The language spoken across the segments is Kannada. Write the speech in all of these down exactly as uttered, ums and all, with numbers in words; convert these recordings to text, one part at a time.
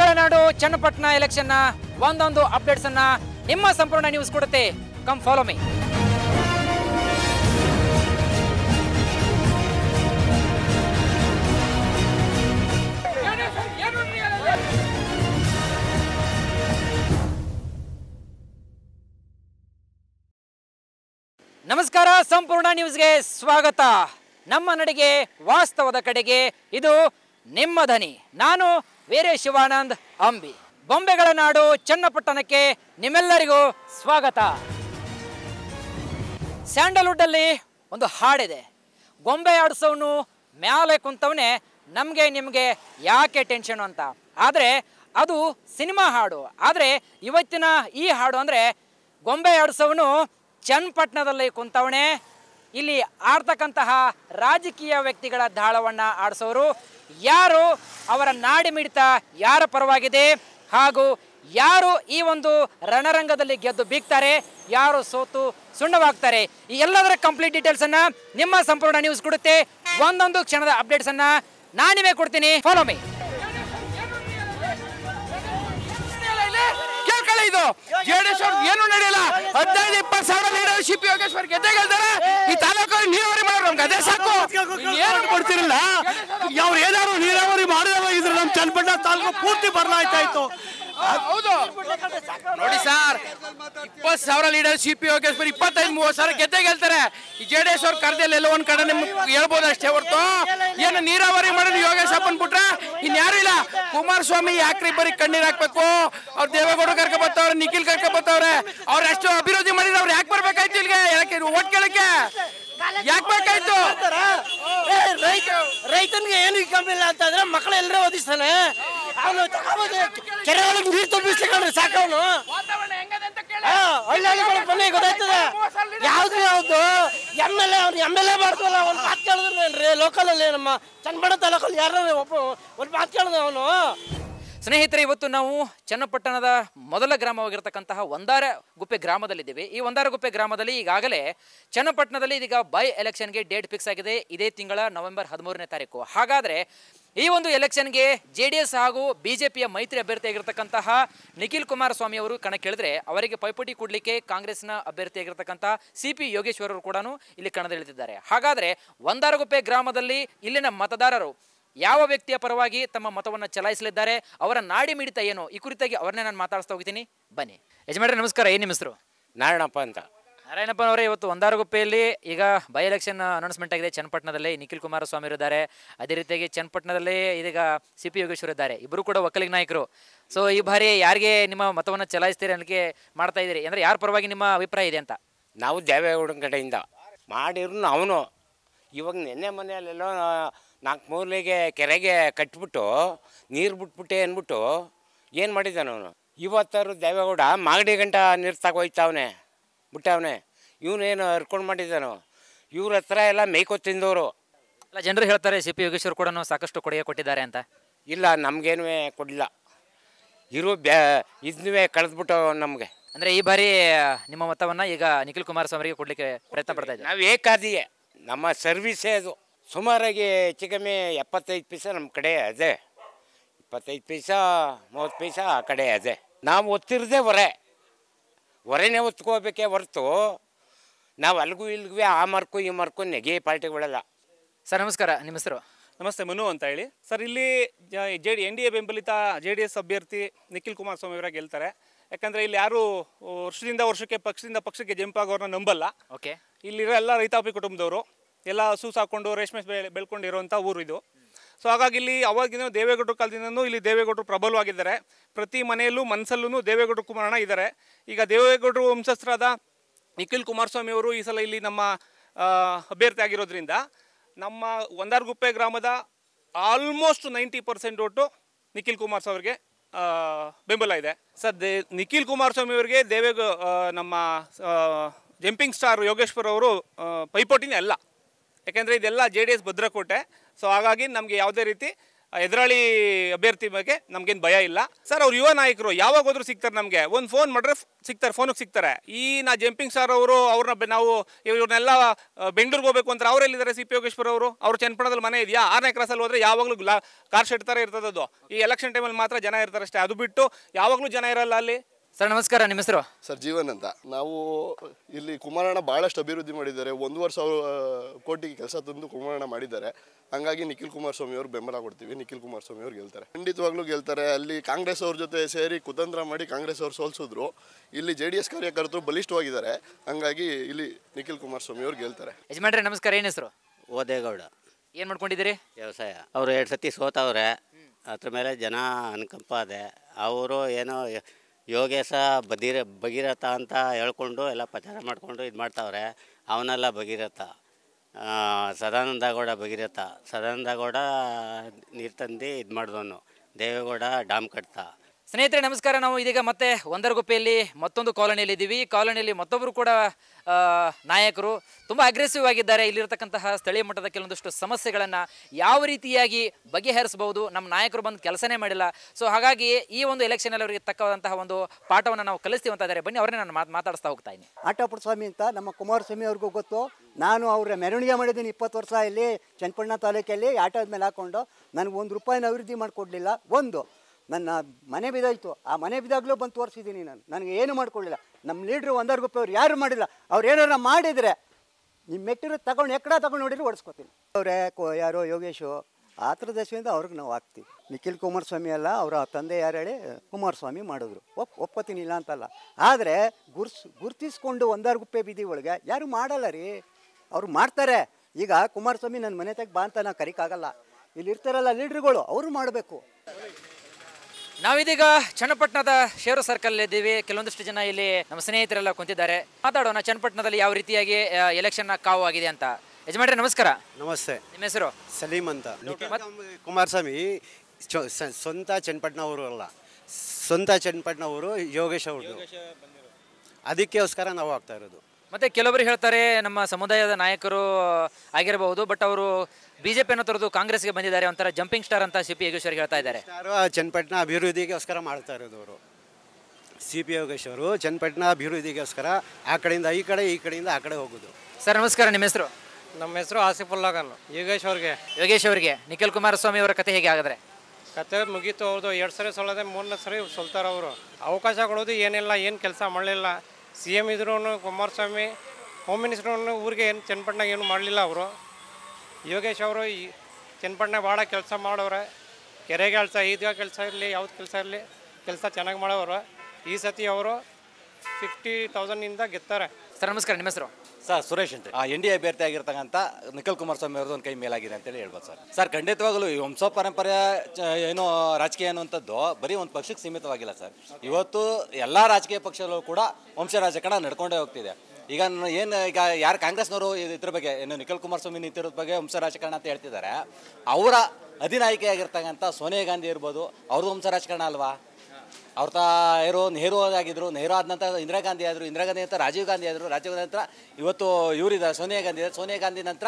ಗೊಂಬೆಗಳ ನಾಡು ಚನ್ನಪಟ್ಟಣ ಎಲೆಕ್ಷನ್ನ ಒಂದೊಂದು ಅಪ್ಡೇಟ್ಸ್ ಅನ್ನ ನಿಮ್ಮ ಸಂಪೂರ್ಣ ನ್ಯೂಸ್ ಕೊಡುತ್ತೆ. Come follow me. ನಮಸ್ಕಾರ, ಸಂಪೂರ್ಣ ನ್ಯೂಸ್ಗೆ ಸ್ವಾಗತ. ನಮ್ಮ ನಡೆಗೆ ವಾಸ್ತವದ ಕಡೆಗೆ ಇದು ನಿಮ್ಮ ಧ್ವನಿ. ನಾನು ವೀರೇ ಶಿವಾನಂದ್ ಅಂಬಿ. ಗೊಂಬೆಗಳ ನಾಡು ಚನ್ನಪಟ್ಟಣಕ್ಕೆ ನಿಮ್ಮೆಲ್ಲರಿಗೂ ಸ್ವಾಗತ. ಸ್ಯಾಂಡಲ್ವುಡ್ ಅಲ್ಲಿ ಒಂದು ಹಾಡಿದೆ, ಗೊಂಬೆ ಆಡಿಸೋನು ಮ್ಯಾಲೆ ಕುಂತವನೇ ನಮಗೆ ನಿಮಗೆ ಯಾಕೆ ಟೆನ್ಷನ್ ಅಂತ. ಆದರೆ ಅದು ಸಿನಿಮಾ ಹಾಡು. ಆದರೆ ಇವತ್ತಿನ ಈ ಹಾಡು ಅಂದರೆ ಗೊಂಬೆ ಆಡಿಸೋನು ಚನ್ನಪಟ್ಟಣದಲ್ಲಿ ಕುಂತವಣೆ. ಇಲ್ಲಿ ಆಡ್ತಕ್ಕಂತಹ ರಾಜಕೀಯ ವ್ಯಕ್ತಿಗಳ ದಾಳವನ್ನು ಆಡಿಸೋರು ಯಾರು, ಅವರ ನಾಡಿ ಮಿಡಿತ ಯಾರ ಪರವಾಗಿದೆ, ಹಾಗೂ ಯಾರು ಈ ಒಂದು ರಣರಂಗದಲ್ಲಿ ಗೆದ್ದು ಬೀಗ್ತಾರೆ, ಯಾರು ಸೋತು ಸುಣ್ಣವಾಗ್ತಾರೆ, ಈ ಎಲ್ಲದರ ಕಂಪ್ಲೀಟ್ ಡೀಟೇಲ್ಸನ್ನು ನಿಮ್ಮ ಸಂಪೂರ್ಣ ನ್ಯೂಸ್ ಕೊಡುತ್ತೆ. ಒಂದೊಂದು ಕ್ಷಣದ ಅಪ್ಡೇಟ್ಸನ್ನು ನಾನಿವೇ ಕೊಡ್ತೀನಿ. Follow me. ಇದು ಜೆಡಿಎಸ್ ಏನು ನಡೆಯಲ್ಲ. ಹದಿನೈದು ಇಪ್ಪತ್ತು ಸಾವಿರ ಲೀಡರ್ಶಿಪ್ ಯೋಗೇಶ್ವರ್ ಗೆದ್ದೆ ಗೆಲ್ತಾರೆ. ಈ ತಾಲೂಕಲ್ಲಿ ನೀರಾವರಿ ಮಾಡೋರು ನಮ್ಗೆ ಅದೇ ಸಾಕು. ಏನು ಕೊಡ್ತಿರಲಿಲ್ಲ. ಅವ್ರು ಏನಾದ್ರು ನೀರಾವರಿ ಮಾಡಿದ್ರೆ ಇದ್ರೆ ನಮ್ಮ ಚನ್ನಪಟ್ಟಣ ತಾಲೂಕು ಪೂರ್ತಿ ಬದಲಾಯ್ತಾ ಇತ್ತು. ಹೌದು ನೋಡಿ ಸರ್, ಇಪ್ಪತ್ತು ಸಾವಿರ ಲೀಡರ್ಶಿಪ್ ಯೋಗೇಶ್ವರ್ ಇಪ್ಪತ್ತೈದು ಮೂವತ್ತು ಸಾವಿರ ಗೆದ್ದೆ ಗೆಲ್ತಾರೆ. ಈ ಜೆ ಡಿ ಎಸ್ ಅವ್ರ ಕರ್ದಲ್ಲಿ ಎಲ್ಲ ಒಂದ್ ಕಡೆ ನಿಮ್ಗೆ ಹೇಳ್ಬೋದು ಅಷ್ಟೇ ಹೊರತು ಏನು ನೀರಾವರಿ ಮಾಡೋದು ಯೋಗೇಶ್ ಅಪ್ಪನ್ ಬಿಟ್ರೆ ಇನ್ಯಾರು ಇಲ್ಲ. ಕುಮಾರಸ್ವಾಮಿ ಯಾಕ್ರಿ ಬರೀ ಕಣ್ಣೀರ್ ಹಾಕ್ಬೇಕು? ಅವ್ರು ದೇವೇಗೌಡ ಕರ್ಕ ಬರ್ತವ್ರೆ, ನಿಖಿಲ್ ಕರ್ಕ ಬರ್ತವ್ರೆ. ಅವ್ರು ಅಷ್ಟು ಅಭಿವೃದ್ಧಿ ಮಾಡಿದ್ರೆ ಅವ್ರು ಯಾಕೆ ಬರ್ಬೇಕಾಯ್ತು ಇಲ್ಲಿಗೆ? ಯಾಕೆ ಓಟ್ ಕೇಳಕ್ಕೆ ಯಾಕೆ ಬೇಕಾಯ್ತು? ರೈತನಿಗೆ ಏನು ಕಮ್ಮಿ ಇಲ್ಲ ಅಂತಂದ್ರೆ ಮಕ್ಕಳು ಎಲ್ಲರೂ ಓದಿಸ್ತಾನೆ. ಅವನು ಕೆರೆ ಒಳಗೆ ನೀರು ತುಂಬಿಸ್ಲಿಕ್ಕೆ ಸಾಕವನು. ಹಳ್ಳಿ ಹಳ್ಳಿಗಳಿಗೆ ಬನ್ನಿ ಗೊತ್ತಾಯ್ತದೆ ಯಾವ್ದು ಯಾವ್ದು ಎಮ್ ಎಲ್ ಎ ಅವ್ನು ಎಮ್ ಎಲ್ ಎ ಮಾಡ್ತಲ್ಲ. ಒಂದು ಮಾತು ಕೇಳಿದ್ರೇನ್ರಿ ಲೋಕಲಲ್ಲಿ ನಮ್ಮ ಚನ್ನಪಟ್ಟಣ ತಾಲೂಕಲ್ಲಿ ಯಾರು ಒಬ್ಬ ಒಂದು ಮಾತು ಕೇಳಿದ ಅವನು. ಸ್ನೇಹಿತರೆ, ಇವತ್ತು ನಾವು ಚನ್ನಪಟ್ಟಣದ ಮೊದಲ ಗ್ರಾಮವಾಗಿರ್ತಕ್ಕಂತಹ ಒಂದಾರಗುಪ್ಪೆ ಗ್ರಾಮದಲ್ಲಿದ್ದೀವಿ. ಈ ಒಂದಾರಗುಪ್ಪೆ ಗ್ರಾಮದಲ್ಲಿ ಈಗಾಗಲೇ ಚನ್ನಪಟ್ಟಣದಲ್ಲಿ ಇದೀಗ ಬೈ ಎಲೆಕ್ಷನ್ಗೆ ಡೇಟ್ ಫಿಕ್ಸ್ ಆಗಿದೆ, ಇದೇ ತಿಂಗಳ ನವೆಂಬರ್ ಹದಿಮೂರನೇ ತಾರೀಕು. ಹಾಗಾದರೆ ಈ ಒಂದು ಎಲೆಕ್ಷನ್ಗೆ ಜೆ ಡಿ ಎಸ್ ಹಾಗೂ ಬಿ ಜೆ ಪಿಯ ಮೈತ್ರಿ ಅಭ್ಯರ್ಥಿಯಾಗಿರ್ತಕ್ಕಂತಹ ನಿಖಿಲ್ ಕುಮಾರಸ್ವಾಮಿ ಅವರು ಕಣಕ್ಕಿಳಿದ್ರೆ ಅವರಿಗೆ ಪೈಪೋಟಿ ಕೊಡಲಿಕ್ಕೆ ಕಾಂಗ್ರೆಸ್ನ ಅಭ್ಯರ್ಥಿಯಾಗಿರ್ತಕ್ಕಂಥ ಸಿ ಪಿ ಯೋಗೇಶ್ವರ್ ಅವರು ಕೂಡ ಇಲ್ಲಿ ಕಣದಲ್ಲಿಳಿದಿದ್ದಾರೆ. ಹಾಗಾದರೆ ಒಂದಾರಗುಪ್ಪೆ ಗ್ರಾಮದಲ್ಲಿ ಇಲ್ಲಿನ ಮತದಾರರು ಯಾವ ವ್ಯಕ್ತಿಯ ಪರವಾಗಿ ತಮ್ಮ ಮತವನ್ನು ಚಲಾಯಿಸಲಿದ್ದಾರೆ, ಅವರ ನಾಡಿ ಮಿಡಿತ ಏನು, ಈ ಕುರಿತಾಗಿ ಅವ್ರನ್ನೇ ನಾನು ಮಾತಾಡಿಸ್ತಾ ಹೋಗ್ತೀನಿ. ಬನ್ನಿ. ಯಜಮಾನ್ರೆ ನಮಸ್ಕಾರ, ಏನು ನಿಮ್ಮ ಹೆಸರು? ನಾರಾಯಣಪ್ಪ ಅಂತ. ನಾರಾಯಣಪ್ಪನವರೇ, ಇವತ್ತು ಒಂದಾರಗುಪ್ಪೆಯಲ್ಲಿ ಈಗ ಬೈ ಎಲೆಕ್ಷನ್ ಅನೌನ್ಸ್ಮೆಂಟ್ ಆಗಿದೆ. ಚನ್ನಪಟ್ಟಣದಲ್ಲಿ ನಿಖಿಲ್ ಕುಮಾರಸ್ವಾಮಿ ಇದ್ದಾರೆ, ಅದೇ ರೀತಿಯಾಗಿ ಚನ್ನಪಟ್ಟಣದಲ್ಲಿ ಇದೀಗ ಸಿ ಪಿ ಯೋಗೇಶ್ವರ್ ಇದ್ದಾರೆ. ಇಬ್ಬರು ಕೂಡ ಒಕ್ಕಲಿಗ ನಾಯಕರು. ಸೊ ಈ ಬಾರಿ ಯಾರಿಗೆ ನಿಮ್ಮ ಮತವನ್ನು ಚಲಾಯಿಸ್ತೀರಿ ಅನ್ನೋಕ್ಕೆ ಮಾಡ್ತಾ ಇದ್ದೀರಿ ಅಂದರೆ ಯಾರ ಪರವಾಗಿ ನಿಮ್ಮ ಅಭಿಪ್ರಾಯ ಇದೆ ಅಂತ? ನಾವು ದೇವೇಗೌಡನ ಕಡೆಯಿಂದ ಮಾಡಿದ್ರು. ಅವನು ಇವಾಗ ನೆನ್ನೆ ಮನೆಯಲ್ಲೆಲ್ಲೋ ನಾಲ್ಕು ಮೂಲೆಗೆ ಕೆರೆಗೆ ಕಟ್ಬಿಟ್ಟು ನೀರು ಬಿಟ್ಬಿಟ್ಟೆ ಅಂದ್ಬಿಟ್ಟು ಏನು ಮಾಡಿದ್ದಾನೆ ಅವನು. ಇವತ್ತಾರು ದೇವೇಗೌಡ ಮಾಗಡಿ ಗಂಟ ನೀರು ತಗೋಯ್ತಾವನೆ ಬಿಟ್ಟವನೆ. ಇವನೇನು ಹರ್ಕೊಂಡು ಮಾಡಿದ್ದಾನೋ. ಇವ್ರ ಹತ್ರ ಎಲ್ಲ ಮೇಯ್ಕೊ ತಿಂದವರು. ಅಲ್ಲ, ಜನರು ಹೇಳ್ತಾರೆ ಸಿ ಪಿ ಯೋಗೇಶ್ವರ್ ಕೂಡ ಸಾಕಷ್ಟು ಕೊಡುಗೆ ಕೊಟ್ಟಿದ್ದಾರೆ ಅಂತ. ಇಲ್ಲ, ನಮಗೇನು ಕೊಡಲಿಲ್ಲ. ಇರು ಬ್ಯಾ ಇದನ್ನೇ ಕಳೆದ್ಬಿಟ್ಟು ನಮಗೆ. ಅಂದರೆ ಈ ಬಾರಿ ನಿಮ್ಮ ಮತವನ್ನು ಈಗ ನಿಖಿಲ್ ಕುಮಾರಸ್ವಾಮಿ ಅವರಿಗೆ ಕೊಡಲಿಕ್ಕೆ ಪ್ರಯತ್ನ ಪಡ್ತಾ ಇದ್ದಾರೆ. ನಾವು ಏಕಾದಿಯೇ, ನಮ್ಮ ಸರ್ವಿಸೇ ಅದು. ಸುಮಾರಾಗಿ ಹೆಚ್ಚು ಕಮ್ಮಿ ಎಪ್ಪತ್ತೈದು ಪೈಸೆ ನಮ್ಮ ಕಡೆ ಅದೇ, ಇಪ್ಪತ್ತೈದು ಪೈಸಾ ಮೂವತ್ತು ಪೈಸಾ ಆ ಕಡೆ ಅದೇ. ನಾವು ಒತ್ತಿರದೆ ಹೊರೆ ಹೊರೆನೇ ಒತ್ಕೋಬೇಕೇ ಹೊರತು ನಾವು ಅಲ್ಲಿಗೂ ಇಲ್ಲಿಗೂ ಆ ಮಾರ್ಕು ಈ ಮಾರ್ಕು ನೆಗೆ ಪಾರ್ಟಿಗಳೆಲ್ಲ. ಸರ್ ನಮಸ್ಕಾರ, ನಿಮ್ಮ ಹೆಸರು? ನಮಸ್ತೆ, ಮನು ಅಂತ ಹೇಳಿ. ಸರ್, ಇಲ್ಲಿ J D N D A ಬೆಂಬಲಿತ ಜೆ ಡಿ ಎಸ್ ಅಭ್ಯರ್ಥಿ ನಿಖಿಲ್ ಕುಮಾರಸ್ವಾಮಿ ಅವರ ಗೆಲ್ತಾರೆ. ಯಾಕಂದರೆ ಇಲ್ಲಿ ಯಾರು ವರ್ಷದಿಂದ ವರ್ಷಕ್ಕೆ ಪಕ್ಷದಿಂದ ಪಕ್ಷಕ್ಕೆ ಜಂಪ್ ಆಗೋರನ್ನ ನಂಬಲ್ಲ. ಓಕೆ. ಇಲ್ಲಿರೋ ಎಲ್ಲ ರೈತಾಪಿ ಕುಟುಂಬದವರು, ಎಲ್ಲ ಹಸು ಸಾಕೊಂಡು ರೇಷ್ಮೆ ಬೆಳೆ ಬೆಳ್ಕೊಂಡಿರೋಂಥ ಊರು ಇದು. ಸೊ ಹಾಗಾಗಿ ಇಲ್ಲಿ ಅವಾಗಿನ ದೇವೇಗೌಡರ ಕಾಲದಿಂದನೂ ಇಲ್ಲಿ ದೇವೇಗೌಡರು ಪ್ರಬಲವಾಗಿದ್ದಾರೆ. ಪ್ರತಿ ಮನೆಯಲ್ಲೂ ಮನಸ್ಸಲ್ಲೂ ದೇವೇಗೌಡರು ಕುಮಾರಣ್ಣ ಇದ್ದಾರೆ. ಈಗ ದೇವೇಗೌಡರು ವಂಶಸ್ಥರಾದ ನಿಖಿಲ್ ಕುಮಾರಸ್ವಾಮಿ ಅವರು ಈ ಸಲ ಇಲ್ಲಿ ನಮ್ಮ ಅಭ್ಯರ್ಥಿ ಆಗಿರೋದ್ರಿಂದ ನಮ್ಮ ಒಂದಾರಗುಪ್ಪೆ ಗ್ರಾಮದ almost ninety percent vote Nikhil Kumaraswamy ಅವರಿಗೆ ಬೆಂಬಲ ಇದೆ. ಸರ್, ದೇ ನಿಖಿಲ್ ಕುಮಾರಸ್ವಾಮಿ ಅವರಿಗೆ ದೇವೇಗೌ ನಮ್ಮ ಜಂಪಿಂಗ್ ಸ್ಟಾರ್ ಯೋಗೇಶ್ವರ್ ಅವರು ಪೈಪೋಟಿನೇ ಅಲ್ಲ. ಯಾಕೆಂದರೆ ಇದೆಲ್ಲ ಜೆ ಡಿ ಎಸ್ ಭದ್ರಕೋಟೆ. ಸೊ ಹಾಗಾಗಿ ನಮಗೆ ಯಾವುದೇ ರೀತಿ ಎದುರಾಳಿ ಅಭ್ಯರ್ಥಿ ಬಗ್ಗೆ ನಮ್ಗೇನು ಭಯ ಇಲ್ಲ ಸರ್. ಅವ್ರು ಯುವ ನಾಯಕರು ಯಾವಾಗ ಹೋದ್ರು ಸಿಗ್ತಾರೆ ನಮಗೆ. ಒಂದು ಫೋನ್ ಮಾಡ್ರೆ ಸಿಗ್ತಾರೆ, ಫೋನಿಗೆ ಸಿಗ್ತಾರೆ. ಈ ನಾ ಜಂಪಿಂಗ್ ಸ್ಟಾರ್ ಅವರು ಅವ್ರನ್ನ ನಾವು ಇವ್ರನ್ನೆಲ್ಲ ಬೆಂಗಳೂರಿಗೆ ಹೋಗ್ಬೇಕು ಅಂತ ಅವರೆಲ್ಲಿದ್ದಾರೆ ಸಿ ಪಿ ಯೋಗೇಶ್ವರ್ ಅವರು. ಅವ್ರು ಚನ್ನಪಟ್ಟಣದಲ್ಲಿ ಮನೆ ಇದೆಯಾ? ಆರನೇ ಕ್ರಾಸಲ್ಲಿ ಹೋದ್ರೆ ಯಾವಾಗಲೂ ಕಾರ್ ಶೆಡ್ ಥರ ಇರ್ತದದು. ಈ ಎಲೆಕ್ಷನ್ ಟೈಮಲ್ಲಿ ಮಾತ್ರ ಜನ ಇರ್ತಾರೆ ಅಷ್ಟೇ, ಅದು ಬಿಟ್ಟು ಯಾವಾಗಲೂ ಜನ ಇರಲ್ಲ ಅಲ್ಲಿ. ಸರ್ ನಮಸ್ಕಾರ, ನಿಮ್ಮ ಹೆಸರು? ಸರ್ ಜೀವನ್ ಅಂತ. ನಾವು ಇಲ್ಲಿ ಕುಮಾರಣ್ಣ ಭಾಳಷ್ಟು ಅಭಿವೃದ್ಧಿ ಮಾಡಿದ್ದಾರೆ. ಒಂದೂವರೆ ಸಾವಿರ ಕೋಟಿಗೆ ಕೆಲಸ ತಂದು ಕುಮಾರಣ್ಣ ಮಾಡಿದ್ದಾರೆ. ಹಾಗಾಗಿ ನಿಖಿಲ್ ಕುಮಾರಸ್ವಾಮಿ ಅವರು ಬೆಂಬಲ ಕೊಡ್ತೀವಿ. ನಿಖಿಲ್ ಕುಮಾರಸ್ವಾಮಿ ಅವ್ರು ಗೆಲ್ತಾರೆ, ಖಂಡಿತವಾಗ್ಲೂ ಗೆಲ್ತಾರೆ. ಅಲ್ಲಿ ಕಾಂಗ್ರೆಸ್ ಅವ್ರ ಜೊತೆ ಸೇರಿ ಕುತಂತ್ರ ಮಾಡಿ ಕಾಂಗ್ರೆಸ್ ಅವ್ರು ಸೋಲ್ಸಿದ್ರು. ಇಲ್ಲಿ ಜೆ ಡಿ ಎಸ್ ಕಾರ್ಯಕರ್ತರು ಬಲಿಷ್ಠವಾಗಿದ್ದಾರೆ. ಹಂಗಾಗಿ ಇಲ್ಲಿ ನಿಖಿಲ್ ಕುಮಾರಸ್ವಾಮಿ ಅವ್ರು ಗೆಲ್ತಾರೆ. ಯಜಮಾನ್ರೆ ನಮಸ್ಕಾರ, ಏನು ಹೆಸರು? ಓದೇಗೌಡ. ಏನು ಮಾಡ್ಕೊಂಡಿದ್ದೀರಿ? ವ್ಯವಸಾಯ. ಅವರು ಎರಡು ಸತಿ ಸೋತವ್ರೆ, ಅದ್ರ ಮೇಲೆ ಜನ ಅನುಕಂಪ ಅದೆ. ಅವರು ಏನೋ ಯೋಗೇಶ ಬದಿರ ಭಗೀರಥ ಅಂತ ಹೇಳ್ಕೊಂಡು ಎಲ್ಲ ಪ್ರಚಾರ ಮಾಡಿಕೊಂಡು ಇದು ಮಾಡ್ತಾವ್ರೆ. ಅವನೆಲ್ಲ ಭಗೀರಥ, ಸದಾನಂದ ಗೌಡ ಭಗೀರಥ. ಸದಾನಂದ ಗೌಡ ನೀರು ತಂದು ಇದು ಮಾಡಿದವನು, ದೇವೇಗೌಡ ಡ್ಯಾಮ್ ಕಟ್ತಾ. ಸ್ನೇಹಿತರೆ ನಮಸ್ಕಾರ. ನಾವು ಇದೀಗ ಮತ್ತೆ ಒಂದರಗುಪ್ಪೆಯಲ್ಲಿ ಮತ್ತೊಂದು ಕಾಲೋನಿಯಲ್ಲಿ ಇದ್ದೀವಿ. ಕಾಲೋನಿಯಲ್ಲಿ ಮತ್ತೊಬ್ಬರು ಕೂಡ ನಾಯಕರು ತುಂಬ ಅಗ್ರೆಸಿವ್ ಆಗಿದ್ದಾರೆ. ಇಲ್ಲಿರ್ತಕ್ಕಂತಹ ಸ್ಥಳೀಯ ಮಟ್ಟದ ಕೆಲವೊಂದಷ್ಟು ಸಮಸ್ಯೆಗಳನ್ನು ಯಾವ ರೀತಿಯಾಗಿ ಬಗೆಹರಿಸಬಹುದು, ನಮ್ಮ ನಾಯಕರು ಬಂದು ಕೆಲಸನೇ ಮಾಡಿಲ್ಲ. ಸೊ ಹಾಗಾಗಿ ಈ ಒಂದು ಎಲೆಕ್ಷನಲ್ಲಿ ಅವರಿಗೆ ತಕ್ಕವಾದಂತಹ ಒಂದು ಪಾಠವನ್ನು ನಾವು ಕಲಿಸ್ತೀವಿ ಅಂತ ಇದ್ದಾರೆ. ಬನ್ನಿ ಅವ್ರನ್ನೇ ನಾನು ಮಾತು ಮಾತಾಡಿಸ್ತಾ ಹೋಗ್ತಾ ಇದ್ದೀನಿ. ಆಟಪುರ ಸ್ವಾಮಿ ಅಂತ ನಮ್ಮ ಕುಮಾರಸ್ವಾಮಿ ಅವ್ರಿಗೂ ಗೊತ್ತು. ನಾನು ಅವರ ಮೆರವಣಿಗೆ ಮಾಡಿದ್ದೀನಿ ಇಪ್ಪತ್ತು ವರ್ಷ ಇಲ್ಲಿ ಚನ್ನಪಟ್ಟಣ ತಾಲೂಕಲ್ಲಿ ಆಟೋದ ಮೇಲೆ ಹಾಕ್ಕೊಂಡು. ನನಗೆ ಒಂದು ರೂಪಾಯಿನ ಅಭಿವೃದ್ಧಿ ಮಾಡಿಕೊಡ್ಲಿಲ್ಲ. ಒಂದು ನನ್ನ ಮನೆ ಬಿದ್ದಾಯಿತು, ಆ ಮನೆ ಬಿದ್ದಾಗಲೂ ಬಂದು ತೋರಿಸಿದ್ದೀನಿ ನಾನು. ನನಗೆ ಏನು ಮಾಡ್ಕೊಳ್ಳಿಲ್ಲ. ನಮ್ಮ ಲೀಡ್ರು ಒಂದರ್ಗುಪ್ಪೆ ಅವ್ರು ಯಾರು ಮಾಡಿಲ್ಲ. ಅವ್ರು ಏನಾರ ಮಾಡಿದರೆ ನಿಮ್ಮ ಮೆಟ್ಟಿರೋ ತಗೊಂಡು ಎಕ್ಕಡ ತಗೊಂಡು ನೋಡಿದ್ರೆ ಓಡಿಸ್ಕೊತೀನಿ. ಅವರೇ ಕೋ ಯಾರೋ ಯೋಗೇಶು ಆ ಥರ ದಶೆಯಿಂದ ಅವ್ರಿಗೆ ನಾವು ಹಾಕ್ತೀವಿ. ನಿಖಿಲ್ ಕುಮಾರಸ್ವಾಮಿ ಅಲ್ಲ, ಅವರ ತಂದೆ ಯಾರು ಹೇಳಿ ಕುಮಾರಸ್ವಾಮಿ ಮಾಡಿದ್ರು. ಒಪ್ ಒಪ್ಪತ್ತೀನಿ ಇಲ್ಲ ಅಂತಲ್ಲ. ಆದರೆ ಗುರ್ಸ್ ಗುರ್ತಿಸ್ಕೊಂಡು ಒಂದರ್ಗುಪ್ಪೆ ಬೀದಿ ಒಳಗೆ ಯಾರು ಮಾಡಲ್ಲ ರೀ. ಅವ್ರು ಮಾಡ್ತಾರೆ. ಈಗ ಕುಮಾರಸ್ವಾಮಿ ನನ್ನ ಮನೆ ತೆಗೆ ಬಾ ಅಂತ ನಾವು ಕರಿಕಾಗಲ್ಲ. ಇಲ್ಲಿ ಇರ್ತಾರಲ್ಲ ಲೀಡ್ರುಗಳು, ಅವರು ಮಾಡಬೇಕು. ನಾವಿದೀಗ ಚನ್ನಪಟ್ಟಣದ ಶೇರು ಸರ್ಕಲ್ ಇದ್ದೀವಿ. ಕೆಲವೊಂದಿಷ್ಟು ಜನ ಇಲ್ಲಿ ನಮ್ಮ ಸ್ನೇಹಿತರೆಲ್ಲ ಕುಂತಿದ್ದಾರೆ. ಮಾತಾಡೋಣ ಚನ್ನಪಟ್ಟಣದಲ್ಲಿ ಯಾವ ರೀತಿಯಾಗಿ ಎಲೆಕ್ಷನ್ ಕಾವು ಆಗಿದೆ ಅಂತ. ಯಜಮಾನ್ರೆ ನಮಸ್ಕಾರ. ನಮಸ್ತೆ. ನಿಮ್ಮ ಹೆಸರು? ಸಲೀಮ್ ಅಂತ. ಕುಮಾರಸ್ವಾಮಿ ಸ್ವಂತ ಚನ್ನಪಟ್ಟಣ ಅವರು ಅಲ್ಲ, ಸ್ವಂತ ಚನ್ನಪಟ್ಟಣ ಅವರು ಯೋಗೇಶ್ ಅವರು. ಅದಕ್ಕೋಸ್ಕರ ನಾವು ಆಗ್ತಾ ಇರೋದು. ಮತ್ತೆ ಕೆಲವರು ಹೇಳ್ತಾರೆ ನಮ್ಮ ಸಮುದಾಯದ ನಾಯಕರು ಆಗಿರಬಹುದು, ಬಟ್ ಅವರು ಬಿಜೆಪಿ ಅನ್ನೋ ತರದು ಕಾಂಗ್ರೆಸ್ಗೆ ಬಂದಿದ್ದಾರೆ, ಒಂಥರ ಜಂಪಿಂಗ್ ಸ್ಟಾರ್ ಅಂತ ಸಿ ಪಿ ಯೋಗೇಶ್ವರ್ ಹೇಳ್ತಾ ಇದ್ದಾರೆ. ಚನ್ನಪಟ್ಟಣ ಅಭಿವೃದ್ಧಿಗೋಸ್ಕರ ಮಾಡ್ತಾ ಇರೋದು ಅವರು. ಸಿ ಪಿ ಯೋಗೇಶ್ವರು ಚನ್ನಪಟ್ಟಣ ಅಭಿವೃದ್ಧಿಗೋಸ್ಕರ ಆ ಕಡೆಯಿಂದ ಈ ಕಡೆ, ಈ ಕಡೆಯಿಂದ ಆ ಕಡೆ ಹೋಗೋದು. ಸರ್ ನಮಸ್ಕಾರ, ನಿಮ್ಮ ಹೆಸರು? ನಮ್ಮ ಹೆಸರು ಆಸಿಫುಲ್ಲಾ ಖಾನ್. ಯೋಗೇಶ್ ಅವ್ರಿಗೆ ಯೋಗೇಶ್ ಅವರಿಗೆ ನಿಖಿಲ್ ಕುಮಾರಸ್ವಾಮಿ ಅವರ ಕತೆ ಹೇಗೆ ಆಗಿದ್ರೆ? ಕತೆ ಮುಗೀತು ಅವ್ರದ್ದು. ಎರಡು ಸರಿ ಸೋಲದೆ ಮೂರನೇ ಸರಿ ಸೋಲ್ತಾರೆ ಅವರು. ಅವಕಾಶ ಕೊಡೋದು ಏನಿಲ್ಲ, ಏನು ಕೆಲಸ ಮಾಡಲಿಲ್ಲ. ಸಿ ಎಮ್ ಇದ್ರೂ ಕುಮಾರಸ್ವಾಮಿ, ಹೋಮ್ ಮಿನಿಸ್ಟ್ರೂ ಊರಿಗೆ ಏನು ಚನ್ನಪಟ್ಟಣ ಏನು ಮಾಡಲಿಲ್ಲ ಅವರು. ಯೋಗೇಶ್ ಅವರು ಈ ಚನ್ನಪಟ್ಟಣ ಭಾಳ ಕೆಲಸ ಮಾಡೋರೆ. ಕೆರೆ ಕೆಲಸ, ಈದ್ಗಾ ಕೆಲಸ ಇರಲಿ, ಯಾವ್ದು ಕೆಲಸ ಇರಲಿ, ಕೆಲಸ ಚೆನ್ನಾಗಿ ಮಾಡೋರು. ಈ ಸತಿ ಅವರು ಫಿಫ್ಟಿ ತೌಸಂಡಿಂದ ಗೆತ್ತಾರೆ. ಸರ್ ನಮಸ್ಕಾರ, ನಿಮ್ಮ ಹೆಸರು? ಸರ್ ಸುರೇಶ್ ಅಂತ. ಆ ಎನ್ ಡಿ ಅಭ್ಯರ್ಥಿ ಆಗಿರ್ತಕ್ಕಂಥ ನಿಖಿಲ್ ಕುಮಾರಸ್ವಾಮಿ ಅವ್ರದ್ದು ಒಂದು ಕೈ ಮೇಲಾಗಿದೆ ಅಂತೇಳಿ ಹೇಳ್ಬೋದು ಸರ್. ಸರ್ ಖಂಡಿತವಾಗಲೂ ಈ ವಂಶ ಪರಂಪರೆ ಏನೋ ರಾಜಕೀಯ ಅನ್ನುವಂಥದ್ದು ಬರೀ ಒಂದು ಪಕ್ಷಕ್ಕೆ ಸೀಮಿತವಾಗಿಲ್ಲ ಸರ್. ಇವತ್ತು ಎಲ್ಲ ರಾಜಕೀಯ ಪಕ್ಷಗಳು ಕೂಡ ವಂಶ ರಾಜಕಾರಣ ನಡ್ಕೊಂಡೇ ಹೋಗ್ತಿದೆ. ಈಗ ಏನು ಈಗ ಯಾರು ಕಾಂಗ್ರೆಸ್ನವರು ಇದ್ರ ಬಗ್ಗೆ ಏನು ನಿಖಿಲ್ ಕುಮಾರಸ್ವಾಮಿ ನಿಂತಿರೋದ್ರ ಬಗ್ಗೆ ವಂಶ ರಾಜಕಾರಣ ಅಂತ ಹೇಳ್ತಿದ್ದಾರೆ. ಅವರ ಅಧಿನಾಯಕಿ ಆಗಿರ್ತಕ್ಕಂಥ ಸೋನಿಯಾ ಗಾಂಧಿ ಇರ್ಬೋದು, ಅವ್ರದ್ದು ವಂಶ ರಾಜಕಾರಣ ಅಲ್ವಾ? ಅವ್ರ ತಾ ಇರೋ ನೆಹರು ಆಗಿದ್ರು, ನೆಹರು ಆದ ನಂತರ ಇಂದಿರಾ ಗಾಂಧಿ ಆದರು, ಇಂದಿರಾ ಗಾಂಧಿ ನಂತರ ರಾಜೀವ್ ಗಾಂಧಿ ಆದರು, ರಾಜೀವ್ ಗಾಂಧಿ ನಂತರ ಇವತ್ತು ಇವರಿದ್ದಾರೆ ಸೋನಿಯಾ ಗಾಂಧಿ ಇದ್ದಾರೆ, ಸೋನಿಯಾ ಗಾಂಧಿ ನಂತರ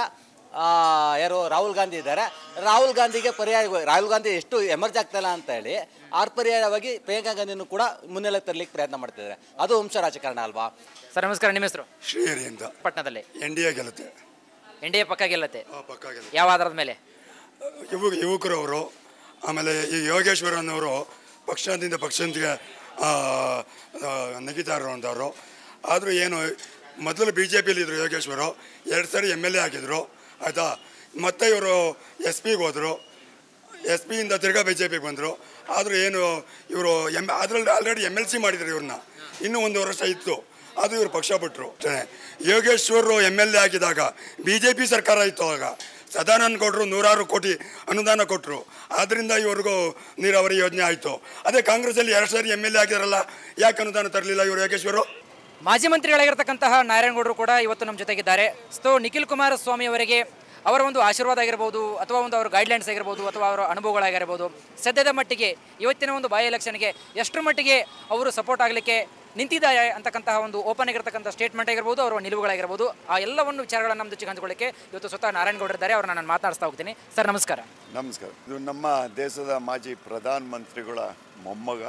ಯಾರು ರಾಹುಲ್ ಗಾಂಧಿ ಇದ್ದಾರೆ. ರಾಹುಲ್ ಗಾಂಧಿಗೆ ಪರ್ಯಾಯ ರಾಹುಲ್ ಗಾಂಧಿ ಎಷ್ಟು ಎಮರ್ಜ್ ಆಗ್ತಾಯಿಲ್ಲ ಅಂತ ಹೇಳಿ ಅವ್ರ ಪರ್ಯಾಯವಾಗಿ ಪ್ರಿಯಾಂಕಾ ಗಾಂಧಿನೂ ಕೂಡ ಮುನ್ನೆಲೆ ತರಲಿಕ್ಕೆ ಪ್ರಯತ್ನ ಮಾಡ್ತಿದ್ದಾರೆ. ಅದು ವಂಶ ರಾಜಕಾರಣ ಅಲ್ವಾ? ಸರ್ ನಮಸ್ಕಾರ, ನಿಮ್ಮ ಹೆಸರು? ಶ್ರೀಹರಿ ಅಂತ. ಪಟ್ಟಣದಲ್ಲಿ ಎನ್ ಡಿ ಎ ಗೆಲ್ಲುತ್ತೆ. ಎನ್ ಡಿ ಎ ಪಕ್ಕ ಗೆಲ್ಲತ್ತೆ. ಪಕ್ಕ ಗೆಲ್ಲುತ್ತೆ. ಯಾವ ಆಧಾರದ ಮೇಲೆ? ಯುವ ಯುವಕರು ಅವರು. ಆಮೇಲೆ ಈ ಯೋಗೇಶ್ವರನವರು ಪಕ್ಷದಿಂದ ಪಕ್ಷಕ್ಕೆ ನಗಿತಾ ಇರುವಂಥವ್ರು. ಆದರೂ ಏನು ಮೊದಲು ಬಿ ಜೆ ಪಿಯಲ್ಲಿ ಇದ್ದರು ಯೋಗೇಶ್ವರು, ಎರಡು ಸಾರಿ ಎಮ್ ಎಲ್ ಎ ಆಗಿದ್ದರು ಆಯಿತಾ. ಮತ್ತು ಇವರು ಎಸ್ ಪಿಗೆ ಹೋದರು, ಎಸ್ ಪಿಯಿಂದ ತಿರ್ಗಾ ಬಿ ಜೆ ಪಿಗೆ ಬಂದರು. ಆದರೂ ಏನು ಇವರು ಎಮ್ ಅದರಲ್ಲಿ ಆಲ್ರೆಡಿ ಎಮ್ ಎಲ್ ಸಿ ಮಾಡಿದ್ರು ಇವ್ರನ್ನ. ಇನ್ನೂ ಒಂದು ವರ್ಷ ಇತ್ತು, ಅದು ಇವರು ಪಕ್ಷ ಬಿಟ್ಟರು. ಯೋಗೇಶ್ವರು ಎಮ್ ಎಲ್ ಎ ಆಗಿದ್ದಾಗ ಬಿ ಜೆ ಪಿ ಸರ್ಕಾರ ಇತ್ತು. ಆಗ ಸದಾನಂದ ಗೌಡರು ನೂರಾರು ಕೋಟಿ ಅನುದಾನ ಕೊಟ್ಟರು. ಆದ್ದರಿಂದ ಇವ್ರಿಗೂ ನೀರಾವರಿ ಯೋಜನೆ ಆಯಿತು. ಅದೇ ಕಾಂಗ್ರೆಸ್ಸಲ್ಲಿ ಎರಡು ಸಾರಿ ಎಮ್ ಎಲ್ ಎ ಆಗಿದಾರಲ್ಲ, ಯಾಕೆ ಅನುದಾನ ತರಲಿಲ್ಲ ಇವರು ಯೋಗೇಶ್ವರು? ಮಾಜಿ ಮಂತ್ರಿಗಳಾಗಿರ್ತಕ್ಕಂತಹ ನಾರಾಯಣಗೌಡರು ಕೂಡ ಇವತ್ತು ನಮ್ಮ ಜೊತೆಗಿದ್ದಾರೆ. ಸೊ ನಿಖಿಲ್ ಕುಮಾರಸ್ವಾಮಿ ಅವರಿಗೆ ಅವರ ಒಂದು ಆಶೀರ್ವಾದ ಆಗಿರ್ಬೋದು, ಅಥವಾ ಒಂದು ಅವರ ಗೈಡ್ಲೈನ್ಸ್ ಆಗಿರ್ಬೋದು, ಅಥವಾ ಅವರ ಅನುಭವಗಳಾಗಿರ್ಬೋದು, ಸದ್ಯದ ಮಟ್ಟಿಗೆ ಇವತ್ತಿನ ಒಂದು ಬಾಯ್ ಎಲೆಕ್ಷನ್ಗೆ ಎಷ್ಟರ ಮಟ್ಟಿಗೆ ಅವರು ಸಪೋರ್ಟ್ ಆಗಲಿಕ್ಕೆ ನಿಂತಿದ್ದಾರೆ ಅಂತಕ್ಕಂತಹ ಒಂದು ಓಪನ್ ಆಗಿರ್ತಕ್ಕಂಥ ಸ್ಟೇಟ್ಮೆಂಟ್ ಆಗಿರ್ಬೋದು, ಅವರ ನಿಲುವುಗಳಾಗಿರ್ಬೋದು, ಆ ಎಲ್ಲವನ್ನು ವಿಚಾರಗಳನ್ನು ನಮ್ಮ ಜೊತೆಗೆ ಹಂಚಿಕೊಳ್ಳಿಕ್ಕೆ ಇವತ್ತು ಸ್ವತಃ ನಾರಾಯಣಗೌಡರು ಇದ್ದಾರೆ. ಅವ್ರನ್ನ ನಾನು ಮಾತನಾಡಿಸ್ತಾ ಹೋಗ್ತೀನಿ. ಸರ್ ನಮಸ್ಕಾರ. ನಮಸ್ಕಾರ. ಇದು ನಮ್ಮ ದೇಶದ ಮಾಜಿ ಪ್ರಧಾನ ಮಂತ್ರಿಗಳ ಮೊಮ್ಮಗ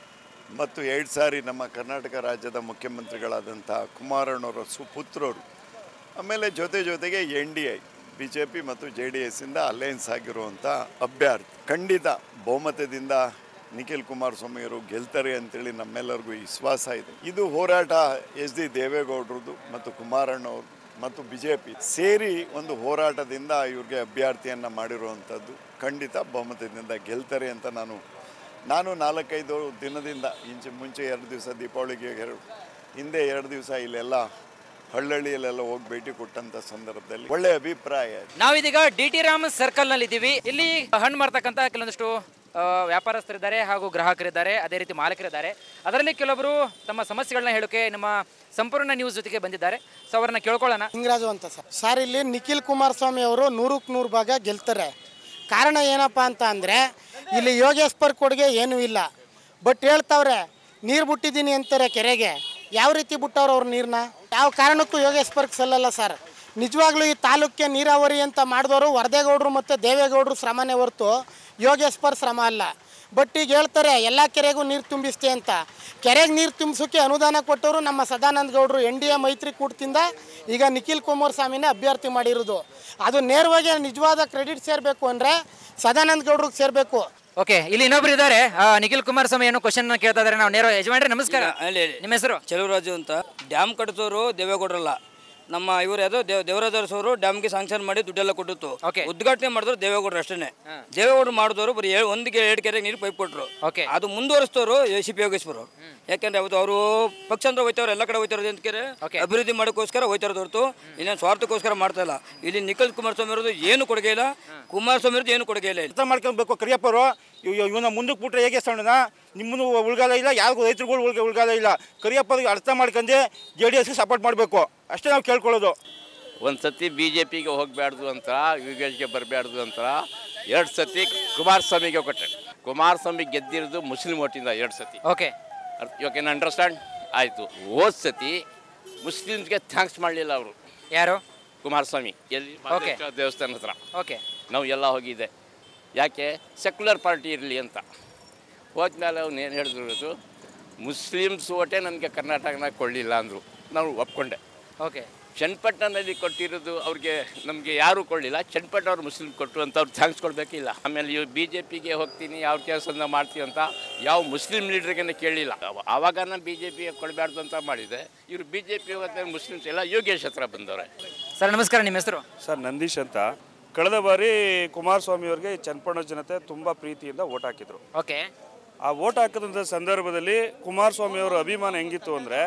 ಮತ್ತು ಎರಡು ಸಾರಿ ನಮ್ಮ ಕರ್ನಾಟಕ ರಾಜ್ಯದ ಮುಖ್ಯಮಂತ್ರಿಗಳಾದಂಥ ಕುಮಾರಣ್ಣವರ ಸುಪುತ್ರರು, ಆಮೇಲೆ ಜೊತೆ ಜೊತೆಗೆ N D A B J P ಮತ್ತು ಜೆ ಡಿ ಎಸ್ಸಿಂದ ಅಲಯನ್ಸ್ ಆಗಿರುವಂಥ ಅಭ್ಯರ್ಥಿ. ಖಂಡಿತ ಬಹುಮತದಿಂದ ನಿಖಿಲ್ ಕುಮಾರಸ್ವಾಮಿಯವರು ಗೆಲ್ತಾರೆ ಅಂತೇಳಿ ನಮ್ಮೆಲ್ಲರಿಗೂ ವಿಶ್ವಾಸ ಇದೆ. ಇದು ಹೋರಾಟ ಎಸ್ ಡಿ ದೇವೇಗೌಡರದು ಮತ್ತು ಕುಮಾರಣ್ಣವರು ಮತ್ತು ಬಿ ಜೆ ಪಿ ಸೇರಿ ಒಂದು ಹೋರಾಟದಿಂದ ಇವ್ರಿಗೆ ಅಭ್ಯರ್ಥಿಯನ್ನು ಮಾಡಿರುವಂಥದ್ದು. ಖಂಡಿತ ಬಹುಮತದಿಂದ ಗೆಲ್ತಾರೆ ಅಂತ ನಾನು ನಾನು ನಾಲ್ಕೈದು ದಿನದಿಂದ ಇಂಚೆ ಮುಂಚೆ ಎರಡು ದಿವಸ ದೀಪಾವಳಿಗೆ ಎರಡು ಹಿಂದೆ ಎರಡು ದಿವಸ ಇಲ್ಲೆಲ್ಲ ಹಳ್ಳಹಳ್ಳಿಯಲ್ಲೆಲ್ಲ ಹೋಗಿ ಭೇಟಿ ಕೊಟ್ಟಂಥ ಸಂದರ್ಭದಲ್ಲಿ ಒಳ್ಳೆಯ ಅಭಿಪ್ರಾಯ. ನಾವಿದೀಗ ಡಿ ಟಿ ರಾಮ್ ಸರ್ಕಲ್ನಲ್ಲಿ ಇದ್ದೀವಿ. ಇಲ್ಲಿ ಹಣ್ಣು ಮಾರ್ತಕ್ಕಂಥ ಕೆಲವೊಂದಿಷ್ಟು ವ್ಯಾಪಾರಸ್ಥರಿದ್ದಾರೆ ಹಾಗೂ ಗ್ರಾಹಕರಿದ್ದಾರೆ, ಅದೇ ರೀತಿ ಮಾಲೀಕರಿದ್ದಾರೆ. ಅದರಲ್ಲಿ ಕೆಲವೊಬ್ಬರು ತಮ್ಮ ಸಮಸ್ಯೆಗಳನ್ನ ಹೇಳೋಕೆ ನಮ್ಮ ಸಂಪೂರ್ಣ ನ್ಯೂಸ್ ಜೊತೆಗೆ ಬಂದಿದ್ದಾರೆ. ಸೊ ಅವ್ರನ್ನ ಕೇಳ್ಕೊಳ್ಳೋಣ. ಹಿಂಗರಾಜು ಅಂತ ಸರ್. ಸರ್ ಇಲ್ಲಿ ನಿಖಿಲ್ ಕುಮಾರಸ್ವಾಮಿ ಅವರು ನೂರಕ್ಕೆ ನೂರು ಭಾಗ ಗೆಲ್ತಾರೆ. ಕಾರಣ ಏನಪ್ಪ ಅಂತ ಅಂದರೆ ಇಲ್ಲಿ ಯೋಗೇಶ್ವರ್ ಕೊಡುಗೆ ಏನೂ ಇಲ್ಲ. ಬಟ್ ಹೇಳ್ತಾವ್ರೆ ನೀರು ಬಿಟ್ಟಿದ್ದೀನಿ ಅಂತಾರೆ ಕೆರೆಗೆ. ಯಾವ ರೀತಿ ಬಿಟ್ಟವ್ರು ಅವ್ರ ನೀರನ್ನ? ಯಾವ ಕಾರಣಕ್ಕೂ ಯೋಗೇಶ್ವರ್ಗೆ ಸಲ್ಲಲ್ಲ ಸರ್. ನಿಜವಾಗ್ಲೂ ಈ ತಾಲೂಕಿಗೆ ನೀರಾವರಿ ಅಂತ ಮಾಡಿದವರು ವರದೇಗೌಡರು ಮತ್ತು ದೇವೇಗೌಡರು ಶ್ರಮನೇ ಹೊರತು ಯೋಗೇಶ್ವರ್ ಶ್ರಮ ಅಲ್ಲ. ಬಟ್ ಈಗ ಹೇಳ್ತಾರೆ ಎಲ್ಲ ಕೆರೆಗೂ ನೀರು ತುಂಬಿಸ್ತೆ ಅಂತ. ಕೆರೆಗೆ ನೀರು ತುಂಬಿಸೋಕ್ಕೆ ಅನುದಾನ ಕೊಟ್ಟವರು ನಮ್ಮ ಸದಾನಂದ ಗೌಡರು ಎನ್ ಡಿ ಎ ಮೈತ್ರಿಕೂಟದಿಂದ ಈಗ ನಿಖಿಲ್ ಕುಮಾರಸ್ವಾಮಿನೇ ಅಭ್ಯರ್ಥಿ ಮಾಡಿರೋದು. ಅದು ನೇರವಾಗಿ ನಿಜವಾದ ಕ್ರೆಡಿಟ್ ಸೇರಬೇಕು ಅಂದರೆ ಸದಾನಂದ ಗೌಡ್ರಿಗೆ ಸೇರಬೇಕು. ಓಕೆ, ಇಲ್ಲಿ ಇನ್ನೊಬ್ರು ಇದ್ದಾರೆ. ನಿಖಿಲ್ ಕುಮಾರಸ್ವಾಮಿ ಏನೋ ಕ್ವಶನ್ ಕೇಳ್ತಾ ಇದ್ದಾರೆ. ನಾವು ನೇರ ಯಜಮಾನ್ರೆ ನಮಸ್ಕಾರ. ನಿಮ್ಮ ಹೆಸರು? ಚೆಲುವರಾಜು ಅಂತ. ಡ್ಯಾಮ್ ಕಟ್ಟಿಸೋರು ದೇವೇಗೌಡರಲ್ಲ, ನಮ್ಮ ಇವರು ಯಾವುದೋ ದೇವ್ ದೇವರಾಜ ಅವರು ಡ್ಯಾಮ್ಗೆ ಸಾಂಕ್ಷನ್ ಮಾಡಿ ದುಡ್ಡೆಲ್ಲ ಕೊಟ್ಟಿತ್ತು. ಉದ್ಘಾಟನೆ ಮಾಡಿದ್ರು ದೇವೇಗೌಡರು ಅಷ್ಟೇ. ದೇವೇಗೌಡರು ಮಾಡಿದವರು ಬರೀ ಒಂದು ಎರಡು ಕೆರೆ ನೀರು ಪೈಪ್ ಕೊಟ್ಟರು. ಅದು ಮುಂದುವರಿಸ್ತವರು ಸಿ ಪಿ ಯೋಗೇಶ್ವರ್ ಅವರು. ಯಾಕಂದ್ರೆ ಅವತ್ತು ಅವರು ಪಕ್ಷ ಅಂದ್ರೆ ಹೋಯ್ತವ್ರು, ಎಲ್ಲ ಕಡೆ ಹೋಯ್ತಾರ ಅಂತ ಕೇಳಿ ಅಭಿವೃದ್ಧಿ ಮಾಡೋಕ್ಕೋಸ್ಕರ ಹೋಯ್ತಾರದು ಹೊರತು ಇನ್ನೇನು ಸ್ವಾರ್ಥಕ್ಕೋಸ್ಕರ ಮಾಡ್ತಾ ಇಲ್ಲ. ಇಲ್ಲಿ ನಿಖಿಲ್ ಕುಮಾರಸ್ವಾಮಿ ಅವ್ರದ್ದು ಏನು ಕೊಡುಗೆ ಇಲ್ಲ, ಕುಮಾರಸ್ವಾಮಿ ಅವ್ರದ್ದು ಏನು ಕೊಡುಗೆ ಇಲ್ಲ. ಅರ್ಥ ಮಾಡ್ಕೊಬೇಕು. ಕರಿಯಪ್ಪ ಅವರು ಇವನ್ನ ಮುಂದಕ್ಕೆ ಬಿಟ್ರೆ ಹೇಗೆ ಸಣ್ಣ ನಿಮ್ಮನ್ನು ಉಳ್ಗಾಲ ಇಲ್ಲ, ಯಾರಿಗೂ ರೈತರುಗಳು ಉಳ್ಗ ಉಳ್ಗಾಲ ಇಲ್ಲ. ಕರಿಯಪ್ಪರಿಗೆ ಅರ್ಥ ಮಾಡ್ಕೊಂಡೆ ಜೆ ಡಿ ಎಸ್ಗೆ ಸಪೋರ್ಟ್ ಮಾಡಬೇಕು ಅಷ್ಟೇ ನಾವು ಕೇಳ್ಕೊಳ್ಳೋದು. ಒಂದು ಸತಿ ಬಿ ಜೆ ಪಿಗೆ ಹೋಗಬಾರ್ದು ಅಂತ, ಯೋಗೇಶ್ಗೆ ಬರಬಾರ್ದು ಅಂತ ಎರಡು ಸತಿ ಕುಮಾರಸ್ವಾಮಿಗೆ ಕೊಟ್ಟೆ. ಕುಮಾರಸ್ವಾಮಿ ಗೆದ್ದಿರೋದು ಮುಸ್ಲಿಂ ಓಟಿಂದ ಎರಡು ಸತಿ. Okay, you can understand. ಆಯಿತು, ಹೋದ ಸತಿ ಮುಸ್ಲಿಮ್ಸ್ಗೆ ಥ್ಯಾಂಕ್ಸ್ ಮಾಡಲಿಲ್ಲ ಅವರು. ಯಾರು? ಕುಮಾರಸ್ವಾಮಿ. ಎಲ್ಲಿ? ದೇವಸ್ಥಾನ ಹತ್ರ. ಓಕೆ, ನಾವು ಎಲ್ಲ ಹೋಗಿದ್ದೆ. ಯಾಕೆ? ಸೆಕ್ಯುಲರ್ ಪಾರ್ಟಿ ಇರಲಿ ಅಂತ. ಹೋದ್ಮೇಲೆ ಅವ್ನು ಏನು ಹೇಳಿದ್ರು, ಮುಸ್ಲಿಮ್ಸ್ ಓಟೇ ನನಗೆ ಕರ್ನಾಟಕನಾಗ ಕೊಡಲಿಲ್ಲ ಅಂದರು. ನಾವು ಒಪ್ಕೊಂಡೆ. ಓಕೆ, ಚನ್ನಪಟ್ಟಣದಲ್ಲಿ ಕೊಟ್ಟಿರೋದು ಅವ್ರಿಗೆ ನಮಗೆ ಯಾರೂ ಕೊಡಲಿಲ್ಲ. ಚನ್ನಪಟ್ಟಣ ಅವ್ರು ಮುಸ್ಲಿಮ್ ಕೊಟ್ಟರು ಅಂತ ಅವ್ರು ಥ್ಯಾಂಕ್ಸ್ ಕೊಡಬೇಕಿಲ್ಲ. ಆಮೇಲೆ ಇವ್ರು ಬಿ ಜೆ ಪಿಗೆ ಹೋಗ್ತೀನಿ, ಯಾವ ಕೆಲಸನ ಮಾಡ್ತೀವಿ ಅಂತ ಯಾವ ಮುಸ್ಲಿಂ ಲೀಡ್ರಿಗೆ ಕೇಳಲಿಲ್ಲ. ಆವಾಗ ನಾನು ಬಿ ಜೆ ಪಿಗೆ ಕೊಡಬಾರ್ದು ಅಂತ ಮಾಡಿದೆ. ಇವರು ಬಿ ಜೆ ಪಿ ಹೋಗುತ್ತೆ, ಮುಸ್ಲಿಮ್ಸ್ ಎಲ್ಲ ಯೋಗೇಶ್ ಹತ್ರ ಬಂದವ್ರೆ. ಸರ್ ನಮಸ್ಕಾರ, ನಿಮ್ಮ ಹೆಸರು? ಸರ್ ನಂದೀಶ್ ಅಂತ. ಕಳೆದ ಬಾರಿ ಕುಮಾರಸ್ವಾಮಿ ಅವರಿಗೆ ಚನ್ನಪಟ್ಟಣ ಜನತೆ ತುಂಬ ಪ್ರೀತಿಯಿಂದ ಓಟ್ ಹಾಕಿದ್ರು. ಓಕೆ, ಆ ಓಟ್ ಹಾಕಿದಂಥ ಸಂದರ್ಭದಲ್ಲಿ ಕುಮಾರಸ್ವಾಮಿ ಅವರ ಅಭಿಮಾನ ಹೆಂಗಿತ್ತು ಅಂದರೆ,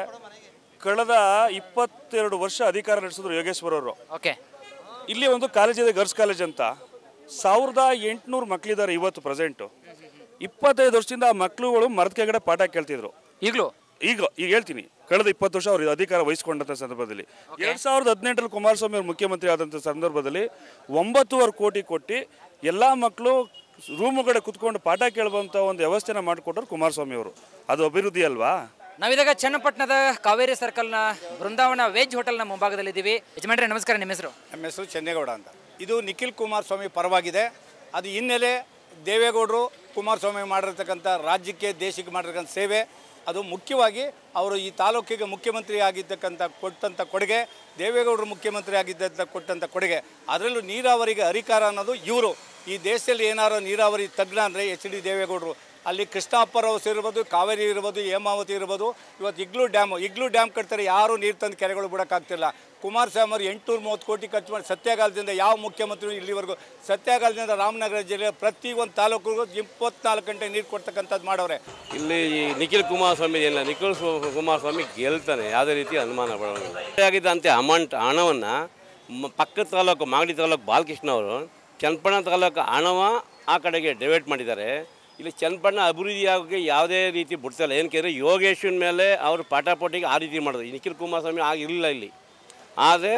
ಕಳೆದ ಇಪ್ಪತ್ತೆರಡು ವರ್ಷ ಅಧಿಕಾರ ನಡೆಸಿದ್ರು ಯೋಗೇಶ್ವರ್ ಅವರು. ಓಕೆ, ಇಲ್ಲಿ ಒಂದು ಕಾಲೇಜಿದೆ, ಗರ್ಲ್ಸ್ ಕಾಲೇಜ್ ಅಂತ. ಸಾವಿರದ ಎಂಟುನೂರು ಮಕ್ಕಳಿದ್ದಾರೆ ಇವತ್ತು ಪ್ರೆಸೆಂಟು. ಇಪ್ಪತ್ತೈದು ವರ್ಷದಿಂದ ಆ ಮಕ್ಕಳುಗಳು ಮರದ ಕೆಳಗಡೆ ಪಾಠ ಕೇಳ್ತಿದ್ರು. ಈಗಲೂ ಈಗ ಈಗ ಹೇಳ್ತೀನಿ, ಕಳೆದ ಇಪ್ಪತ್ತು ವರ್ಷ ಅವರು ಅಧಿಕಾರ ವಹಿಸ್ಕೊಂಡಂಥ ಸಂದರ್ಭದಲ್ಲಿ ಎರಡು ಸಾವಿರದ ಹದಿನೆಂಟರಲ್ಲಿ ಕುಮಾರಸ್ವಾಮಿ ಅವರು ಮುಖ್ಯಮಂತ್ರಿ ಆದಂಥ ಸಂದರ್ಭದಲ್ಲಿ ಒಂಬತ್ತೂವರೆ ಕೋಟಿ ಕೊಟ್ಟು ಎಲ್ಲ ಮಕ್ಕಳು ರೂಮುಗಡೆ ಕುತ್ಕೊಂಡು ಪಾಠ ಕೇಳುವಂಥ ಒಂದು ವ್ಯವಸ್ಥೆನ ಮಾಡಿಕೊಟ್ಟರು ಕುಮಾರಸ್ವಾಮಿ ಅವರು. ಅದು ಅಭಿವೃದ್ಧಿ ಅಲ್ವಾ? ನಾವಿದಾಗ ಚನ್ನಪಟ್ಟಣದ ಕಾವೇರಿ ಸರ್ಕಲ್ನ ಬೃಂದಾವನ ವೆಜ್ ಹೋಟೆಲ್ನ ಮುಂಭಾಗದಲ್ಲಿದ್ದೀವಿ. ಯಜಮಾನ್ರೆ ನಮಸ್ಕಾರ, ನಿಮ್ಮ ಹೆಸರು? ನಮ್ಮ ಹೆಸರು ಚೆನ್ನೇಗೌಡ ಅಂತ. ಇದು ನಿಖಿಲ್ ಕುಮಾರಸ್ವಾಮಿ ಪರವಾಗಿದೆ. ಅದು ಹಿನ್ನೆಲೆ ದೇವೇಗೌಡರು ಕುಮಾರಸ್ವಾಮಿ ಮಾಡಿರ್ತಕ್ಕಂಥ ರಾಜ್ಯಕ್ಕೆ ದೇಶಕ್ಕೆ ಮಾಡಿರ್ತಕ್ಕಂಥ ಸೇವೆ, ಅದು ಮುಖ್ಯವಾಗಿ ಅವರು ಈ ತಾಲೂಕಿಗೆ ಮುಖ್ಯಮಂತ್ರಿ ಆಗಿದ್ದಕ್ಕಂಥ ಕೊಟ್ಟಂಥ ಕೊಡುಗೆ, ದೇವೇಗೌಡರು ಮುಖ್ಯಮಂತ್ರಿ ಆಗಿದ್ದಂಥ ಕೊಟ್ಟಂಥ ಕೊಡುಗೆ. ಅದರಲ್ಲೂ ನೀರಾವರಿಗೆ ಅಧಿಕಾರ ಅನ್ನೋದು ಇವರು. ಈ ದೇಶದಲ್ಲಿ ಏನಾರು ನೀರಾವರಿ ತಜ್ಞ ಅಂದರೆ ಎಚ್ ಡಿ ದೇವೇಗೌಡರು. ಅಲ್ಲಿ ಕೃಷ್ಣಪ್ಪರವಸ್ ಇರ್ಬೋದು, ಕಾವೇರಿ ಇರ್ಬೋದು, ಹೇಮಾವತಿ ಇರ್ಬೋದು. ಇವತ್ತು ಇಗ್ಲೂ ಡ್ಯಾಮು ಇಗ್ಲೂ ಡ್ಯಾಮ್ ಕಟ್ತಾರೆ, ಯಾರೂ ನೀರು ತಂದು ಕೆರೆಗಳು ಬಿಡೋಕ್ಕಾಗ್ತಿಲ್ಲ. ಕುಮಾರಸ್ವಾಮಿ ಅವರು ಎಂಟುನೂರ ಮೂವತ್ತು ಕೋಟಿ ಖರ್ಚು ಮಾಡಿ ಸತ್ಯಾಗಾಲದಿಂದ ಯಾವ ಮುಖ್ಯಮಂತ್ರಿ ಇಲ್ಲಿವರೆಗೂ ಸತ್ಯಾಗಾಲದಿಂದ ರಾಮನಗರ ಜಿಲ್ಲೆಯ ಪ್ರತಿಯೊಂದು ತಾಲೂಕಿಗೂ ಇಪ್ಪತ್ನಾಲ್ಕು ಗಂಟೆ ನೀರು ಕೊಡ್ತಕ್ಕಂಥದ್ದು ಮಾಡವ್ರೆ. ಇಲ್ಲಿ ನಿಖಿಲ್ ಕುಮಾರಸ್ವಾಮಿ ಇಲ್ಲ, ನಿಖಿಲ್ ಕುಮಾರಸ್ವಾಮಿ ಗೆಲ್ತಾನೆ, ಯಾವುದೇ ರೀತಿ ಅನುಮಾನ ಪಡೋಲ್ಲ. ಆಗಿದ್ದಂತೆ ಅಮೌಂಟ್ ಹಣವನ್ನು ಪಕ್ಕದ ತಾಲೂಕು ಮಾಗಡಿ ತಾಲೂಕು ಬಾಲಕೃಷ್ಣ ಅವರು ಚನ್ನಪಟ್ಟಣ ತಾಲೂಕು ಹಣವ ಆ ಕಡೆಗೆ ಡೈವರ್ಟ್ ಮಾಡಿದ್ದಾರೆ. ಇಲ್ಲಿ ಚನ್ನಪಟ್ಟಣ ಅಭಿವೃದ್ಧಿಯಾಗಿ ಯಾವುದೇ ರೀತಿ ಬಿಡ್ತಾಯಿಲ್ಲ. ಏನಕ್ಕೆ ಯೋಗೇಶ್ವರ ಮೇಲೆ ಅವರು ಪಾಠಪೋಟಿಗೆ ಆ ರೀತಿ ಮಾಡೋದು. ನಿಖಿಲ್ ಕುಮಾರಸ್ವಾಮಿ ಆಗಿರಲಿಲ್ಲ ಇಲ್ಲಿ. ಆದರೆ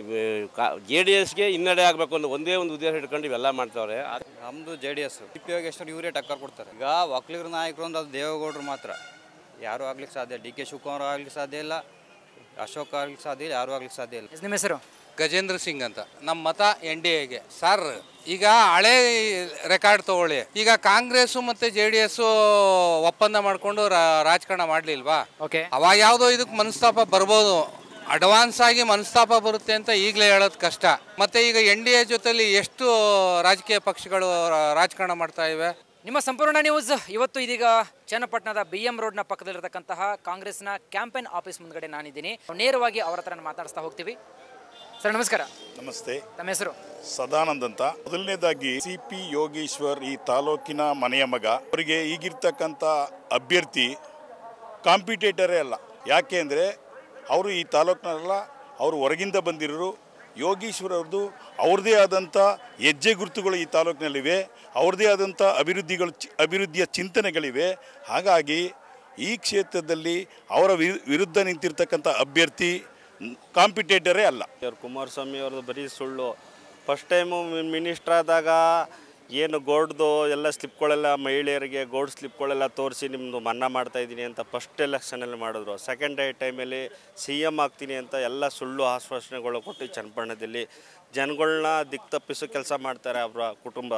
ಜೆ ಡಿ ಎಸ್ಗೆ ಹಿನ್ನಡೆ ಆಗಬೇಕು ಅನ್ನೋ ಒಂದೇ ಒಂದು ಉದ್ದೇಶ ಇಟ್ಕೊಂಡು ಇವೆಲ್ಲ ಮಾಡ್ತಾವ್ರೆ. ನಮ್ಮದು J D S. C P Yogeshwar ಇವರೇ ಟಕ್ಕರ್ ಕೊಡ್ತಾರೆ. ಈಗ ಒಕ್ಕಲಿಗರ ನಾಯಕರು ಅಂದ್ರೆ ಅದು ದೇವೇಗೌಡರು ಮಾತ್ರ. ಯಾರೂ ಆಗ್ಲಿಕ್ಕೆ ಸಾಧ್ಯ ಡಿ ಕೆ ಶಿವಕುಮಾರ್ ಆಗ್ಲಿಕ್ಕೆ ಸಾಧ್ಯ ಇಲ್ಲ, ಅಶೋಕ್ ಆಗ್ಲಿಕ್ಕೆ ಸಾಧ್ಯ ಇಲ್ಲ, ಯಾರೂ ಆಗ್ಲಿಕ್ಕೆ ಸಾಧ್ಯ ಇಲ್ಲ. ನಿಮ್ಮ ಹೆಸರು? ಗಜೇಂದ್ರ ಸಿಂಗ್ ಅಂತ. ನಮ್ಮ ಮತ ಎನ್ ಡಿ ಎಗೆ. ಸರ್ ಈಗ ಹಳೆ ರೆಕಾರ್ಡ್ ತಗೊಳ್ಳಿ, ಈಗ ಕಾಂಗ್ರೆಸ್ಸು ಮತ್ತು ಜೆ ಡಿ ಎಸ್ಸು ಒಪ್ಪಂದ ಮಾಡಿಕೊಂಡು ರಾಜಕಾರಣ ಮಾಡಲಿಲ್ವಾ? ಓಕೆ, ಅವಾಗ ಯಾವುದೋ ಇದಕ್ಕೆ ಮನಸ್ತಾಪ ಬರ್ಬೋದು, ಅಡ್ವಾನ್ಸ್ ಆಗಿ ಮನಸ್ತಾಪ ಬರುತ್ತೆ ಅಂತ ಈಗಲೇ ಹೇಳೋದು ಕಷ್ಟ. ಮತ್ತು ಈಗ ಎನ್ ಡಿ ಎ ಜೊತೆಲಿ ಎಷ್ಟು ರಾಜಕೀಯ ಪಕ್ಷಗಳು ರಾಜಕಾರಣ ಮಾಡ್ತಾ ಇವೆ. ನಿಮ್ಮ ಸಂಪೂರ್ಣ ನ್ಯೂಸ್ ಇವತ್ತು ಇದೀಗ ಚನ್ನಪಟ್ಟಣದ ಬಿ ಎಂ ರೋಡ್ನ ಪಕ್ಕದಲ್ಲಿರತಕ್ಕಂತಹ ಕಾಂಗ್ರೆಸ್ನ ಕ್ಯಾಂಪೇನ್ ಆಫೀಸ್ ಮುಂದ್ಗಡೆ ನಾನಿದ್ದೀನಿ. ನೇರವಾಗಿ ಅವರ ಹತ್ರ ಮಾತಾಡಿಸ್ತಾ ಹೋಗ್ತೀವಿ. ಸರ್ ನಮಸ್ಕಾರ. ನಮಸ್ತೆ. ತಮ್ಮ ಹೆಸರು? ಸದಾನಂದ್ ಅಂತ. ಮೊದಲನೇದಾಗಿ ಸಿ ಪಿ ಯೋಗೇಶ್ವರ್ ಈ ತಾಲೂಕಿನ ಮನೆಯ ಮಗ. ಅವರಿಗೆ ಈಗಿರ್ತಕ್ಕಂಥ ಅಭ್ಯರ್ಥಿ ಕಾಂಪಿಟೇಟರೇ ಅಲ್ಲ. ಯಾಕೆ ಅಂದರೆ ಅವರು ಈ ತಾಲೂಕಿನಲ್ಲ, ಅವರು ಹೊರಗಿಂದ ಬಂದಿರೋರು. ಯೋಗೀಶ್ವರ್ ಅವ್ರದ್ದು ಅವ್ರದ್ದೇ ಆದಂಥ ಹೆಜ್ಜೆ ಗುರುತುಗಳು ಈ ತಾಲೂಕಿನಲ್ಲಿವೆ, ಅವ್ರದ್ದೇ ಆದಂಥ ಅಭಿವೃದ್ಧಿಗಳು ಅಭಿವೃದ್ಧಿಯ ಚಿಂತನೆಗಳಿವೆ. ಹಾಗಾಗಿ ಈ ಕ್ಷೇತ್ರದಲ್ಲಿ ಅವರ ವಿರುದ್ಧ ನಿಂತಿರ್ತಕ್ಕಂಥ ಅಭ್ಯರ್ಥಿ ಕಾಂಪಿಟೇಟರೇ ಅಲ್ಲ. ಕುಮಾರಸ್ವಾಮಿ ಅವ್ರದ್ದು ಬರೀ ಸುಳ್ಳು. ಫಸ್ಟ್ ಟೈಮು ಮಿನಿಸ್ಟ್ರ್ ಆದಾಗ ಏನು ಗೋಲ್ಡ್ದು ಎಲ್ಲ ಸ್ಲಿಪ್ಗಳೆಲ್ಲ ಮಹಿಳೆಯರಿಗೆ ಗೋಲ್ಡ್ ಸ್ಲಿಪ್ಗಳೆಲ್ಲ ತೋರಿಸಿ ನಿಮ್ಮದು ಮನ್ನಾ ಮಾಡ್ತಾಯಿದ್ದೀನಿ ಅಂತ ಫಸ್ಟ್ ಎಲೆಕ್ಷನಲ್ಲಿ ಮಾಡಿದ್ರು. ಸೆಕೆಂಡ್ ಟೈಮಲ್ಲಿ ಸಿ ಎಮ್ ಆಗ್ತೀನಿ ಅಂತ ಎಲ್ಲ ಸುಳ್ಳು ಆಶ್ವಾಸನೆಗಳು ಕೊಟ್ಟು ಚನ್ನಪಟ್ಟಣದಲ್ಲಿ ಜನಗಳನ್ನ ದಿಕ್ಕು ತಪ್ಪಿಸೋ ಕೆಲಸ ಮಾಡ್ತಾರೆ ಅವರ ಕುಟುಂಬ.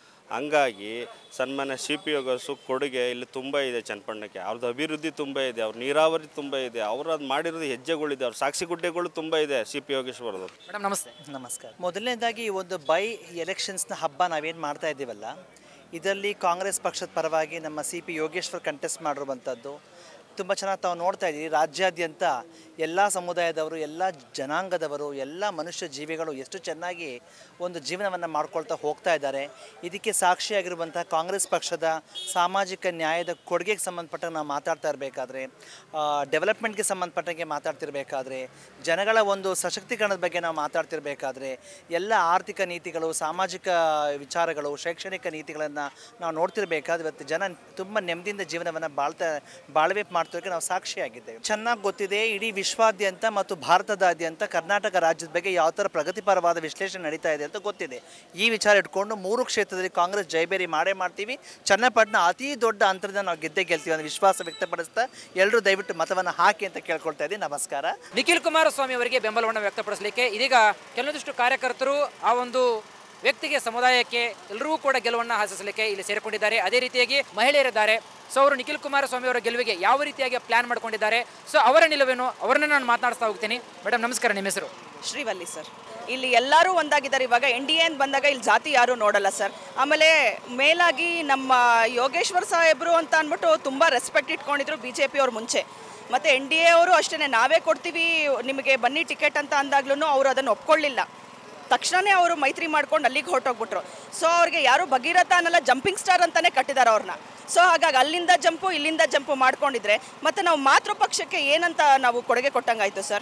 ಹಂಗಾಗಿ ಸನ್ಮಾನ್ಯ ಸಿ ಪಿ ಯೋಗೇಶು ಕೊಡುಗೆ ಇಲ್ಲಿ ತುಂಬ ಇದೆ ಚನ್ನಪಟ್ಟಣಕ್ಕೆ. ಅವ್ರದ್ದು ಅಭಿವೃದ್ಧಿ ತುಂಬ ಇದೆ, ಅವ್ರ ನೀರಾವರಿ ತುಂಬ ಇದೆ, ಅವರು ಅದು ಮಾಡಿರೋದು ಹೆಜ್ಜೆಗಳಿದೆ, ಅವ್ರ ಸಾಕ್ಷಿ ಗುಡ್ಡೆಗಳು ತುಂಬ ಇದೆ ಸಿ ಪಿ ಯೋಗೇಶ್ವರದು. ಮೇಡಮ್ ನಮಸ್ತೆ. ನಮಸ್ಕಾರ. ಮೊದಲನೇದಾಗಿ ಒಂದು ಬೈ ಎಲೆಕ್ಷನ್ಸ್ನ ಹಬ್ಬ ನಾವೇನು ಮಾಡ್ತಾ ಇದ್ದೀವಲ್ಲ, ಇದರಲ್ಲಿ ಕಾಂಗ್ರೆಸ್ ಪಕ್ಷದ ಪರವಾಗಿ ನಮ್ಮ ಸಿ ಪಿ ಯೋಗೇಶ್ವರ್ ಕಂಟೆಸ್ಟ್ ಮಾಡಿರುವಂಥದ್ದು ತುಂಬ ಚೆನ್ನಾಗಿ ತಾವು ನೋಡ್ತಾ ಇದ್ದೀವಿ. ರಾಜ್ಯಾದ್ಯಂತ ಎಲ್ಲ ಸಮುದಾಯದವರು, ಎಲ್ಲ ಜನಾಂಗದವರು, ಎಲ್ಲ ಮನುಷ್ಯ ಜೀವಿಗಳು ಎಷ್ಟು ಚೆನ್ನಾಗಿ ಒಂದು ಜೀವನವನ್ನು ಮಾಡ್ಕೊಳ್ತಾ ಹೋಗ್ತಾ ಇದ್ದಾರೆ. ಇದಕ್ಕೆ ಸಾಕ್ಷಿಯಾಗಿರುವಂಥ ಕಾಂಗ್ರೆಸ್ ಪಕ್ಷದ ಸಾಮಾಜಿಕ ನ್ಯಾಯದ ಕೊಡುಗೆಗೆ ಸಂಬಂಧಪಟ್ಟ ನಾವು ಮಾತಾಡ್ತಾ ಇರಬೇಕಾದ್ರೆ, ಡೆವಲಪ್ಮೆಂಟ್ಗೆ ಸಂಬಂಧಪಟ್ಟಂಗೆ ಮಾತಾಡ್ತಿರ್ಬೇಕಾದ್ರೆ, ಜನಗಳ ಒಂದು ಸಶಕ್ತೀಕರಣದ ಬಗ್ಗೆ ನಾವು ಮಾತಾಡ್ತಿರ್ಬೇಕಾದ್ರೆ, ಎಲ್ಲ ಆರ್ಥಿಕ ನೀತಿಗಳು, ಸಾಮಾಜಿಕ ವಿಚಾರಗಳು, ಶೈಕ್ಷಣಿಕ ನೀತಿಗಳನ್ನು ನಾವು ನೋಡ್ತಿರ್ಬೇಕಾದ್ರೆ ಇವತ್ತು ಜನ ತುಂಬ ನೆಮ್ಮದಿಯಿಂದ ಜೀವನವನ್ನು ಬಾಳ್ತಾ ಬಾಳ್ವೆ ಮಾಡ್ತಾ ನಾವು ಸಾಕ್ಷಿಯಾಗಿದ್ದೇವೆ. ಚೆನ್ನಾಗಿ ಗೊತ್ತಿದೆ ಇಡೀ ವಿಶ್ವಾದ್ಯಂತ ಮತ್ತು ಭಾರತದಾದ್ಯಂತ ಕರ್ನಾಟಕ ರಾಜ್ಯದ ಬಗ್ಗೆ ಯಾವ ಥರ ಪ್ರಗತಿಪರವಾದ ವಿಶ್ಲೇಷಣೆ ನಡೀತಾ ಇದೆ ಅಂತ ಗೊತ್ತಿದೆ. ಈ ವಿಚಾರ ಇಟ್ಕೊಂಡು ಮೂರು ಕ್ಷೇತ್ರದಲ್ಲಿ ಕಾಂಗ್ರೆಸ್ ಜೈಬೇರಿ ಮಾಡೇ ಮಾಡ್ತೀವಿ. ಚನ್ನಪಟ್ಟಣ ಅತಿ ದೊಡ್ಡ ಅಂತರದಿಂದ ನಾವು ಗೆದ್ದೇ ಗೆಲ್ತೀವಿ ಅನ್ನೋ ವಿಶ್ವಾಸ ವ್ಯಕ್ತಪಡಿಸ್ತಾ ಎಲ್ಲರೂ ದಯವಿಟ್ಟು ಮತವನ್ನು ಹಾಕಿ ಅಂತ ಕೇಳ್ಕೊಳ್ತಾ ಇದ್ದೀನಿ. ನಮಸ್ಕಾರ. ನಿಖಿಲ್ ಕುಮಾರಸ್ವಾಮಿ ಅವರಿಗೆ ಬೆಂಬಲವನ್ನು ವ್ಯಕ್ತಪಡಿಸಲಿಕ್ಕೆ ಇದೀಗ ಕೆಲವೊಂದಿಷ್ಟು ಕಾರ್ಯಕರ್ತರು ಆ ಒಂದು ವ್ಯಕ್ತಿಗೆ, ಸಮುದಾಯಕ್ಕೆ ಎಲ್ಲರೂ ಕೂಡ ಗೆಲುವನ್ನು ಹಾಸಿಸಲಿಕ್ಕೆ ಇಲ್ಲಿ ಸೇರಿಕೊಂಡಿದ್ದಾರೆ. ಅದೇ ರೀತಿಯಾಗಿ ಮಹಿಳೆಯರಿದ್ದಾರೆ. ಸೊ ಅವರು ನಿಖಿಲ್ ಕುಮಾರಸ್ವಾಮಿ ಅವರ ಗೆಲುವಿಗೆ ಯಾವ ರೀತಿಯಾಗಿ ಪ್ಲಾನ್ ಮಾಡ್ಕೊಂಡಿದ್ದಾರೆ, ಸೊ ಅವರ ನಿಲುವೇನು, ಅವರನ್ನ ನಾನು ಮಾತನಾಡಿಸ್ತಾ ಹೋಗ್ತೀನಿ. ಮೇಡಮ್ ನಮಸ್ಕಾರ. ನಿಮ್ಮ ಹೆಸರು? ಶ್ರೀವಲ್ಲಿ ಸರ್. ಇಲ್ಲಿ ಎಲ್ಲರೂ ಒಂದಾಗಿದ್ದಾರೆ. ಇವಾಗ ಎನ್ ಡಿ ಎ ಅಂತ ಬಂದಾಗ ಇಲ್ಲಿ ಜಾತಿ ಯಾರೂ ನೋಡಲ್ಲ ಸರ್. ಆಮೇಲೆ ಮೇಲಾಗಿ ನಮ್ಮ ಯೋಗೇಶ್ವರ್ ಸಾಹೇಬರು ಅಂತ ಅಂದ್ಬಿಟ್ಟು ತುಂಬ ರೆಸ್ಪೆಕ್ಟ್ ಇಟ್ಕೊಂಡಿದ್ರು ಬಿ ಜೆ ಪಿ ಅವ್ರ ಮುಂಚೆ. ಮತ್ತು ಎನ್ ಡಿ ಎ ಅವರು ಅಷ್ಟೇ, ನಾವೇ ಕೊಡ್ತೀವಿ ನಿಮಗೆ ಬನ್ನಿ ಟಿಕೆಟ್ ಅಂತ ಅಂದಾಗ್ಲೂ ಅವರು ಅದನ್ನು ಒಪ್ಕೊಳ್ಳಿಲ್ಲ. ತಕ್ಷಣವೇ ಅವರು ಮೈತ್ರಿ ಮಾಡ್ಕೊಂಡು ಅಲ್ಲಿಗೆ ಹೊರಟೋಗ್ಬಿಟ್ರು. ಸೊ ಅವ್ರಿಗೆ ಯಾರು ಭಗೀರಥ ಅನ್ನಲ್ಲ, ಜಂಪಿಂಗ್ ಸ್ಟಾರ್ ಅಂತಲೇ ಕಟ್ಟಿದ್ದಾರೆ ಅವ್ರನ್ನ. ಸೊ ಹಾಗಾಗಿ ಅಲ್ಲಿಂದ ಜಂಪು ಇಲ್ಲಿಂದ ಜಂಪು ಮಾಡ್ಕೊಂಡಿದ್ರೆ ಮತ್ತು ನಾವು ಮಾತೃ ಪಕ್ಷಕ್ಕೆ ಏನಂತ ನಾವು ಕೊಡುಗೆ ಕೊಟ್ಟಂಗಾಯಿತು ಸರ್.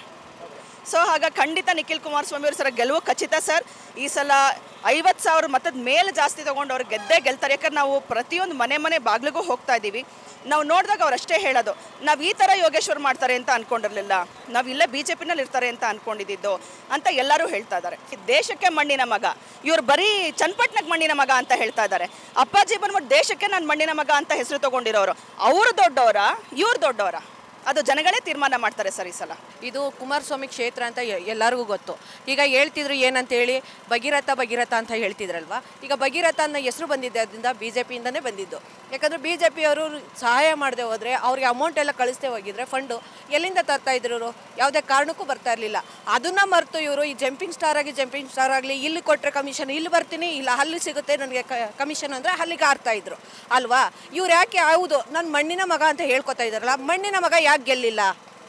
ಸೊ ಹಾಗಾಗಿ ಖಂಡಿತ ನಿಖಿಲ್ ಕುಮಾರಸ್ವಾಮಿ ಅವರು ಸರ್ ಗೆಲುವು ಖಚಿತ ಸರ್. ಈ ಸಲ ಐವತ್ತು ಸಾವಿರ ಮತದ ಮೇಲೆ ಜಾಸ್ತಿ ತೊಗೊಂಡು ಅವ್ರು ಗೆದ್ದೇ ಗೆಲ್ತಾರೆ. ಯಾಕಂದ್ರೆ ನಾವು ಪ್ರತಿಯೊಂದು ಮನೆ ಮನೆ ಬಾಗಿಲಿಗೂ ಹೋಗ್ತಾ ಇದ್ದೀವಿ. ನಾವು ನೋಡಿದಾಗ ಅವ್ರು ಅಷ್ಟೇ ಹೇಳೋದು, ನಾವು ಈ ಥರ ಯೋಗೇಶ್ವರ್ ಮಾಡ್ತಾರೆ ಅಂತ ಅಂದ್ಕೊಂಡಿರಲಿಲ್ಲ, ನಾವು ಇಲ್ಲೇ ಬಿ ಜೆ ಪಿನಲ್ಲಿ ಇರ್ತಾರೆ ಅಂತ ಅಂದ್ಕೊಂಡಿದ್ದು ಅಂತ ಎಲ್ಲರೂ ಹೇಳ್ತಾ ಇದ್ದಾರೆ. ದೇಶಕ್ಕೆ ಮಣ್ಣಿನ ಮಗ, ಇವ್ರು ಬರೀ ಚನ್ನಪಟ್ಟಣಕ್ಕೆ ಮಣ್ಣಿನ ಮಗ ಅಂತ ಹೇಳ್ತಾ ಇದ್ದಾರೆ. ಅಪ್ಪಾಜಿ ಬಂದ್ಬಿಟ್ಟು ದೇಶಕ್ಕೆ ನಾನು ಮಣ್ಣಿನ ಮಗ ಅಂತ ಹೆಸರು ತೊಗೊಂಡಿರೋರು. ಅವರು ದೊಡ್ಡವರ, ಇವ್ರು ದೊಡ್ಡವರ, ಅದು ಜನಗಳೇ ತೀರ್ಮಾನ ಮಾಡ್ತಾರೆ ಸರ್. ಈ ಸಲ ಇದು ಕುಮಾರಸ್ವಾಮಿ ಕ್ಷೇತ್ರ ಅಂತ ಎಲ್ಲರಿಗೂ ಗೊತ್ತು. ಈಗ ಹೇಳ್ತಿದ್ರು ಏನಂತೇಳಿ ಭಗೀರಥ ಭಗೀರಥ ಅಂತ ಹೇಳ್ತಿದ್ರಲ್ವ. ಈಗ ಭಗೀರಥ ಅನ್ನೋ ಹೆಸರು ಬಂದಿದ್ದೆ ಅದರಿಂದ ಬಿ ಜೆ ಪಿಯಿಂದನೇ ಬಂದಿದ್ದು. ಯಾಕಂದರೆ ಬಿ ಜೆ ಪಿಯವರು ಸಹಾಯ ಮಾಡದೆ ಹೋದರೆ, ಅವ್ರಿಗೆ ಅಮೌಂಟ್ ಎಲ್ಲ ಕಳಿಸ್ದೆ ಹೋಗಿದ್ರೆ ಫಂಡು ಎಲ್ಲಿಂದ ತರ್ತಾ ಇದ್ರು, ಯಾವುದೇ ಕಾರಣಕ್ಕೂ ಬರ್ತಾ ಇರಲಿಲ್ಲ. ಅದನ್ನು ಮರೆತು ಇವರು ಈ ಜಂಪಿಂಗ್ ಸ್ಟಾರ್ ಆಗಿ ಜಂಪಿಂಗ್ ಸ್ಟಾರ್ ಆಗಲಿ, ಇಲ್ಲಿ ಕೊಟ್ಟರೆ ಕಮಿಷನ್ ಇಲ್ಲಿ ಬರ್ತೀನಿ, ಇಲ್ಲ ಅಲ್ಲಿ ಸಿಗುತ್ತೆ ನನಗೆ ಕಮಿಷನ್ ಅಂದರೆ ಅಲ್ಲಿಗೆ ಆಡ್ತಾ ಇದ್ರು ಅಲ್ವಾ. ಇವ್ರು ಯಾಕೆ ಹೌದು ನನ್ನ ಮಣ್ಣಿನ ಮಗ ಅಂತ ಹೇಳ್ಕೊತಾ ಇದ್ದಾರಲ್ಲ, ಮಣ್ಣಿನ ಮಗ ಯಾಕೆ ಗೆಲ್ಲಿಲ್ಲ?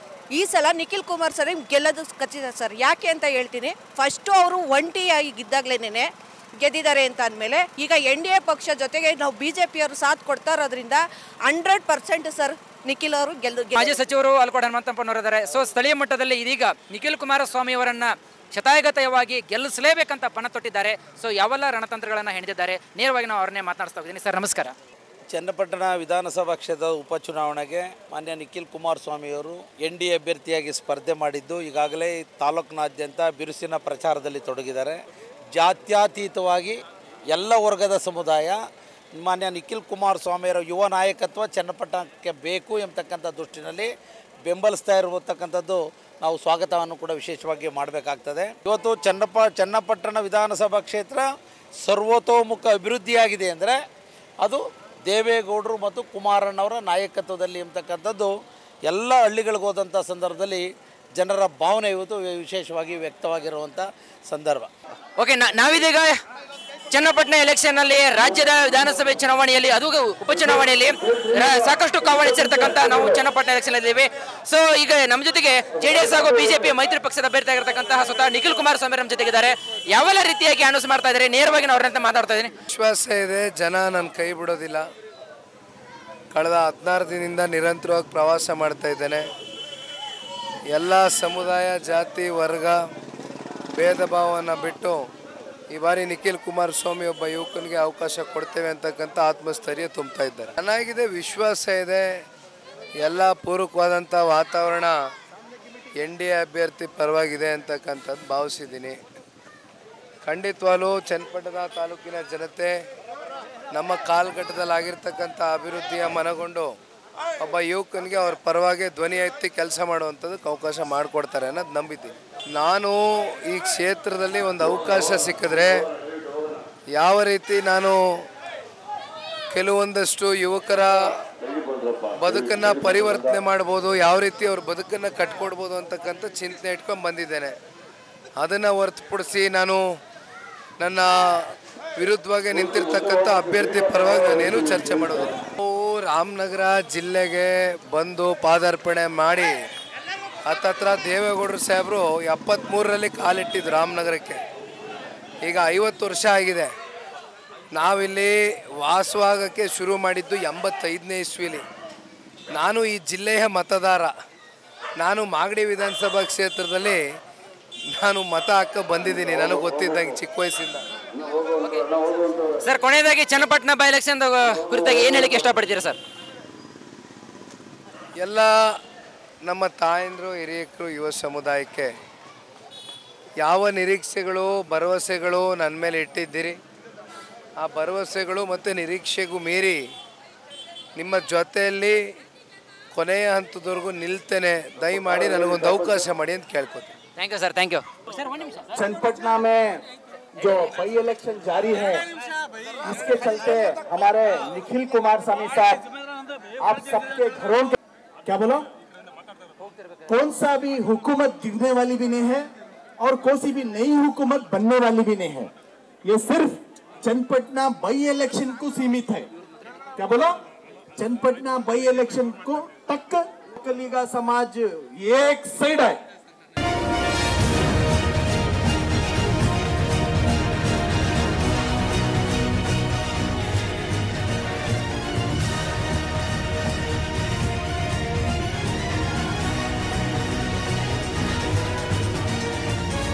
ಈ ಸಲ ನಿಖಿಲ್ ಕುಮಾರ್ ಸರ್ ಗೆಲ್ಲೋದು ಖಚಿತ ಸರ್. ಯಾಕೆ ಅಂತ ಹೇಳ್ತೀನಿ, ಫಸ್ಟು ಅವರು ಒಂಟಿಯಾಗಿದ್ದಾಗಲೇ ಗೆದ್ದಿದ್ದಾರೆ ಅಂತ ಅಂದಮೇಲೆ ಈಗ ಎನ್ ಡಿ ಎ ಪಕ್ಷ ಜೊತೆಗೆ ನಾವು ಬಿ ಜೆ ಪಿಯವರು ಸಾಥ್ ಕೊಡ್ತಾ ಇರೋದ್ರಿಂದ ಹಂಡ್ರೆಡ್ ಪರ್ಸೆಂಟ್ ಸರ್ ನಿಖಿಲ್ ಅವರು ಗೆಲ್ಲು. ಮಾಜಿ ಸಚಿವರು ಅಲ್ಕೋಡ್ ಹನುಮಂತಪ್ಪನವರಿದ್ದಾರೆ. ಸೊ ಸ್ಥಳೀಯ ಮಟ್ಟದಲ್ಲಿ ಇದೀಗ ನಿಖಿಲ್ ಕುಮಾರಸ್ವಾಮಿ ಅವರನ್ನ ಶತಾಯಗತವಾಗಿ ಗೆಲ್ಲಿಸಲೇಬೇಕಂತ ಪಣ ತೊಟ್ಟಿದ್ದಾರೆ. ಸೊ ಯಾವೆಲ್ಲ ರಣತಂತ್ರಗಳನ್ನು ಹೆಣೆದಿದ್ದಾರೆ, ನೇರವಾಗಿ ನಾವು ಅವ್ರನ್ನೇ ಮಾತನಾಡಿಸ್ತಾ ಹೋಗ್ತೀನಿ. ಸರ್ ನಮಸ್ಕಾರ. ಚನ್ನಪಟ್ಟಣ ವಿಧಾನಸಭಾ ಕ್ಷೇತ್ರದ ಉಪಚುನಾವಣೆಗೆ ಮಾನ್ಯ ನಿಖಿಲ್ ಕುಮಾರಸ್ವಾಮಿಯವರು ಎನ್ ಡಿ ಎ ಅಭ್ಯರ್ಥಿಯಾಗಿ ಸ್ಪರ್ಧೆ ಮಾಡಿದ್ದು ಈಗಾಗಲೇ ತಾಲೂಕಿನಾದ್ಯಂತ ಬಿರುಸಿನ ಪ್ರಚಾರದಲ್ಲಿ ತೊಡಗಿದ್ದಾರೆ. ಜಾತ್ಯತೀತವಾಗಿ ಎಲ್ಲ ವರ್ಗದ ಸಮುದಾಯ ಮಾನ್ಯ ನಿಖಿಲ್ ಕುಮಾರಸ್ವಾಮಿಯವರ ಯುವ ನಾಯಕತ್ವ ಚನ್ನಪಟ್ಟಣಕ್ಕೆ ಬೇಕು ಎಂಬತಕ್ಕಂಥ ದೃಷ್ಟಿನಲ್ಲಿ ಬೆಂಬಲಿಸ್ತಾ ಇರತಕ್ಕಂಥದ್ದು ನಾವು ಸ್ವಾಗತವನ್ನು ಕೂಡ ವಿಶೇಷವಾಗಿ ಮಾಡಬೇಕಾಗ್ತದೆ. ಇವತ್ತು ಚನ್ನಪ ಚನ್ನಪಟ್ಟಣ ವಿಧಾನಸಭಾ ಕ್ಷೇತ್ರ ಸರ್ವತೋಮುಖ ಅಭಿವೃದ್ಧಿಯಾಗಿದೆ ಅಂದರೆ ಅದು ದೇವೇಗೌಡರು ಮತ್ತು ಕುಮಾರಣ್ಣವರ ನಾಯಕತ್ವದಲ್ಲಿ ಎಂಬತಕ್ಕಂಥದ್ದು ಎಲ್ಲ ಹಳ್ಳಿಗಳಿಗೆ ಹೋದಂಥ ಸಂದರ್ಭದಲ್ಲಿ ಜನರ ಭಾವನೆ ಇವತ್ತು ವಿಶೇಷವಾಗಿ ವ್ಯಕ್ತವಾಗಿರುವಂಥ ಸಂದರ್ಭ. ಓಕೆ, ನಾವಿದೀಗ ಚನ್ನಪಟ್ಟಣ ಎಲೆಕ್ಷನ್ನಲ್ಲಿ ರಾಜ್ಯದ ವಿಧಾನಸಭೆ ಚುನಾವಣೆಯಲ್ಲಿ ಅದು ಉಪಚುನಾವಣೆಯಲ್ಲಿ ಸಾಕಷ್ಟು ಕಾವಳಿಸಿರ್ತಕ್ಕಂಥ ನಾವು ಚನ್ನಪಟ್ಟಣ ಎಲೆಕ್ಷನ್ ಇದ್ದೀವಿ. ಸೊ ಈಗ ನಮ್ಮ ಜೊತೆಗೆ ಜೆ ಡಿ ಎಸ್ ಹಾಗೂ ಬಿಜೆಪಿ ಮೈತ್ರಿ ಪಕ್ಷದ ಅಭ್ಯರ್ಥಿ ಆಗಿರ್ತಕ್ಕಂತಹ ಸ್ವತಃ ನಿಖಿಲ್ ಕುಮಾರಸ್ವಾಮಿ ನಮ್ಮ ಜೊತೆಗಿದ್ದಾರೆ. ಯಾವೆಲ್ಲ ರೀತಿಯಾಗಿ ಅನೌನ್ಸ್ ಮಾಡ್ತಾ ಇದ್ದಾರೆ, ನೇರವಾಗಿ ನಾವು ಅವ್ರಂತ ಮಾತಾಡ್ತಾ ಇದ್ದೀನಿ. ವಿಶ್ವಾಸ ಇದೆ, ಜನ ನನ್ನ ಕೈ ಬಿಡೋದಿಲ್ಲ. ಕಳೆದ ಹದಿನಾರು ದಿನದಿಂದ ನಿರಂತರವಾಗಿ ಪ್ರವಾಸ ಮಾಡ್ತಾ ಇದ್ದೇನೆ. ಎಲ್ಲ ಸಮುದಾಯ, ಜಾತಿ, ವರ್ಗ, ಭೇದ ಭಾವವನ್ನು ಬಿಟ್ಟು ಈ ಬಾರಿ ನಿಖಿಲ್ ಕುಮಾರಸ್ವಾಮಿ ಒಬ್ಬ ಯುವಕನಿಗೆ ಅವಕಾಶ ಕೊಡ್ತೇವೆ ಅಂತಕ್ಕಂಥ ಆತ್ಮಸ್ಥೈರ್ಯ ತುಂಬ್ತಾ ಇದ್ದಾರೆ. ಚೆನ್ನಾಗಿದೆ, ವಿಶ್ವಾಸ ಇದೆ, ಎಲ್ಲ ಪೂರಕವಾದಂಥ ವಾತಾವರಣ ಎನ್ ಡಿ ಎ ಅಭ್ಯರ್ಥಿ ಪರವಾಗಿದೆ ಅಂತಕ್ಕಂಥದ್ದು ಭಾವಿಸಿದ್ದೀನಿ. ಖಂಡಿತವಾಗ್ಲೂ ಚನ್ನಪಟ್ಟಣ ತಾಲೂಕಿನ ಜನತೆ ನಮ್ಮ ಕಾಲಘಟ್ಟದಲ್ಲಿ ಆಗಿರ್ತಕ್ಕಂಥ ಅಭಿವೃದ್ಧಿಯ ಮನಗೊಂಡು ಒಬ್ಬ ಯುವಕನಿಗೆ ಅವ್ರ ಪರವಾಗಿ ಧ್ವನಿ ಎತ್ತಿ ಕೆಲಸ ಮಾಡುವಂಥದ್ದಕ್ಕೆ ಅವಕಾಶ ಮಾಡಿಕೊಡ್ತಾರೆ ಅನ್ನೋದು ನಂಬಿದ್ದೀನಿ. ನಾನು ಈ ಕ್ಷೇತ್ರದಲ್ಲಿ ಒಂದು ಅವಕಾಶ ಸಿಕ್ಕಿದ್ರೆ ಯಾವ ರೀತಿ ನಾನು ಕೆಲವೊಂದಷ್ಟು ಯುವಕರ ಬದುಕನ್ನು ಪರಿವರ್ತನೆ ಮಾಡ್ಬೋದು, ಯಾವ ರೀತಿ ಅವ್ರ ಬದುಕನ್ನು ಕಟ್ಕೊಡ್ಬೋದು ಅಂತಕ್ಕಂಥ ಚಿಂತನೆ ಇಟ್ಕೊಂಡು ಬಂದಿದ್ದೇನೆ. ಅದನ್ನು ಹೊರತುಪಡಿಸಿ ನಾನು ನನ್ನ ವಿರುದ್ಧವಾಗಿ ನಿಂತಿರ್ತಕ್ಕಂಥ ಅಭ್ಯರ್ಥಿ ಪರವಾಗಿ ನಾನೇನು ಚರ್ಚೆ ಮಾಡೋದಿಲ್ಲ. ರಾಮನಗರ ಜಿಲ್ಲೆಗೆ ಬಂದು ಪಾದಾರ್ಪಣೆ ಮಾಡಿ ಹತ್ತತ್ರ ದೇವೇಗೌಡರು ಸಾಹೇಬರು ಎಪ್ಪತ್ತ್ಮೂರರಲ್ಲಿ ಕಾಲಿಟ್ಟಿದ್ದು ರಾಮನಗರಕ್ಕೆ. ಈಗ ಐವತ್ತು ವರ್ಷ ಆಗಿದೆ. ನಾವಿಲ್ಲಿ ವಾಸವಾಗಕ್ಕೆ ಶುರು ಮಾಡಿದ್ದು ಎಂಬತ್ತೈದನೇ ಇಸ್ವಿಲಿ. ನಾನು ಈ ಜಿಲ್ಲೆಯ ಮತದಾರ. ನಾನು ಮಾಗಡಿ ವಿಧಾನಸಭಾ ಕ್ಷೇತ್ರದಲ್ಲಿ ನಾನು ಮತ ಹಾಕ ಬಂದಿದ್ದೀನಿ, ನನಗೆ ಗೊತ್ತಿದ್ದಂಗೆ ಚಿಕ್ಕ ವಯಸ್ಸಿಂದ. ಸರ್, ಕೊನೆಯದಾಗಿ ಚನ್ನಪಟ್ಟಣ ಬೈ ಎಲೆಕ್ಷನ್ ಕುರಿತಾಗಿ ಏನು ಹೇಳಿಕೆ ಇಷ್ಟಪಡ್ತೀರಾ ಸರ್? ಎಲ್ಲ ನಮ್ಮ ತಾಯಂದರು, ಹಿರಿಯಕರು, ಯುವ ಸಮುದಾಯಕ್ಕೆ ಯಾವ ನಿರೀಕ್ಷೆಗಳು, ಭರವಸೆಗಳು ನನ್ನ ಮೇಲೆ ಇಟ್ಟಿದ್ದೀರಿ, ಆ ಭರವಸೆಗಳು ಮತ್ತು ನಿರೀಕ್ಷೆಗೂ ಮೀರಿ ನಿಮ್ಮ ಜೊತೆಯಲ್ಲಿ ಕೊನೆಯ ಹಂತದವರೆಗೂ ನಿಲ್ತೇನೆ. ದಯಮಾಡಿ ನನಗೊಂದು ಅವಕಾಶ ಮಾಡಿ ಅಂತ ಕೇಳ್ಕೊತೀನಿ. Thank you sir, thank you. Channapatna में जो बाई इलेक्शन जारी है, इसके चलते हमारे निखिल कुमार स्वामी साहब आप सबके घरों के क्या बोलो कौन सा भी हुकूमत गिरने वाली भी नहीं है और कोई सी भी नई हुकूमत बनने वाली भी नहीं है. ये सिर्फ चन्नपटना बाई इलेक्शन को सीमित है. क्या बोलो चन्नपटना बाई इलेक्शन को तक कलीगा समाज एक साइड है.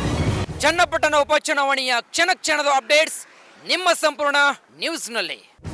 ಚನ್ನಪಟ್ಟಣ ಉಪಚುನಾವಣೆಯ ಕ್ಷಣ ಕ್ಷಣದ ಅಪ್ಡೇಟ್ಸ್ ನಿಮ್ಮ ಸಂಪೂರ್ಣ ನ್ಯೂಸ್ನಲ್ಲಿ.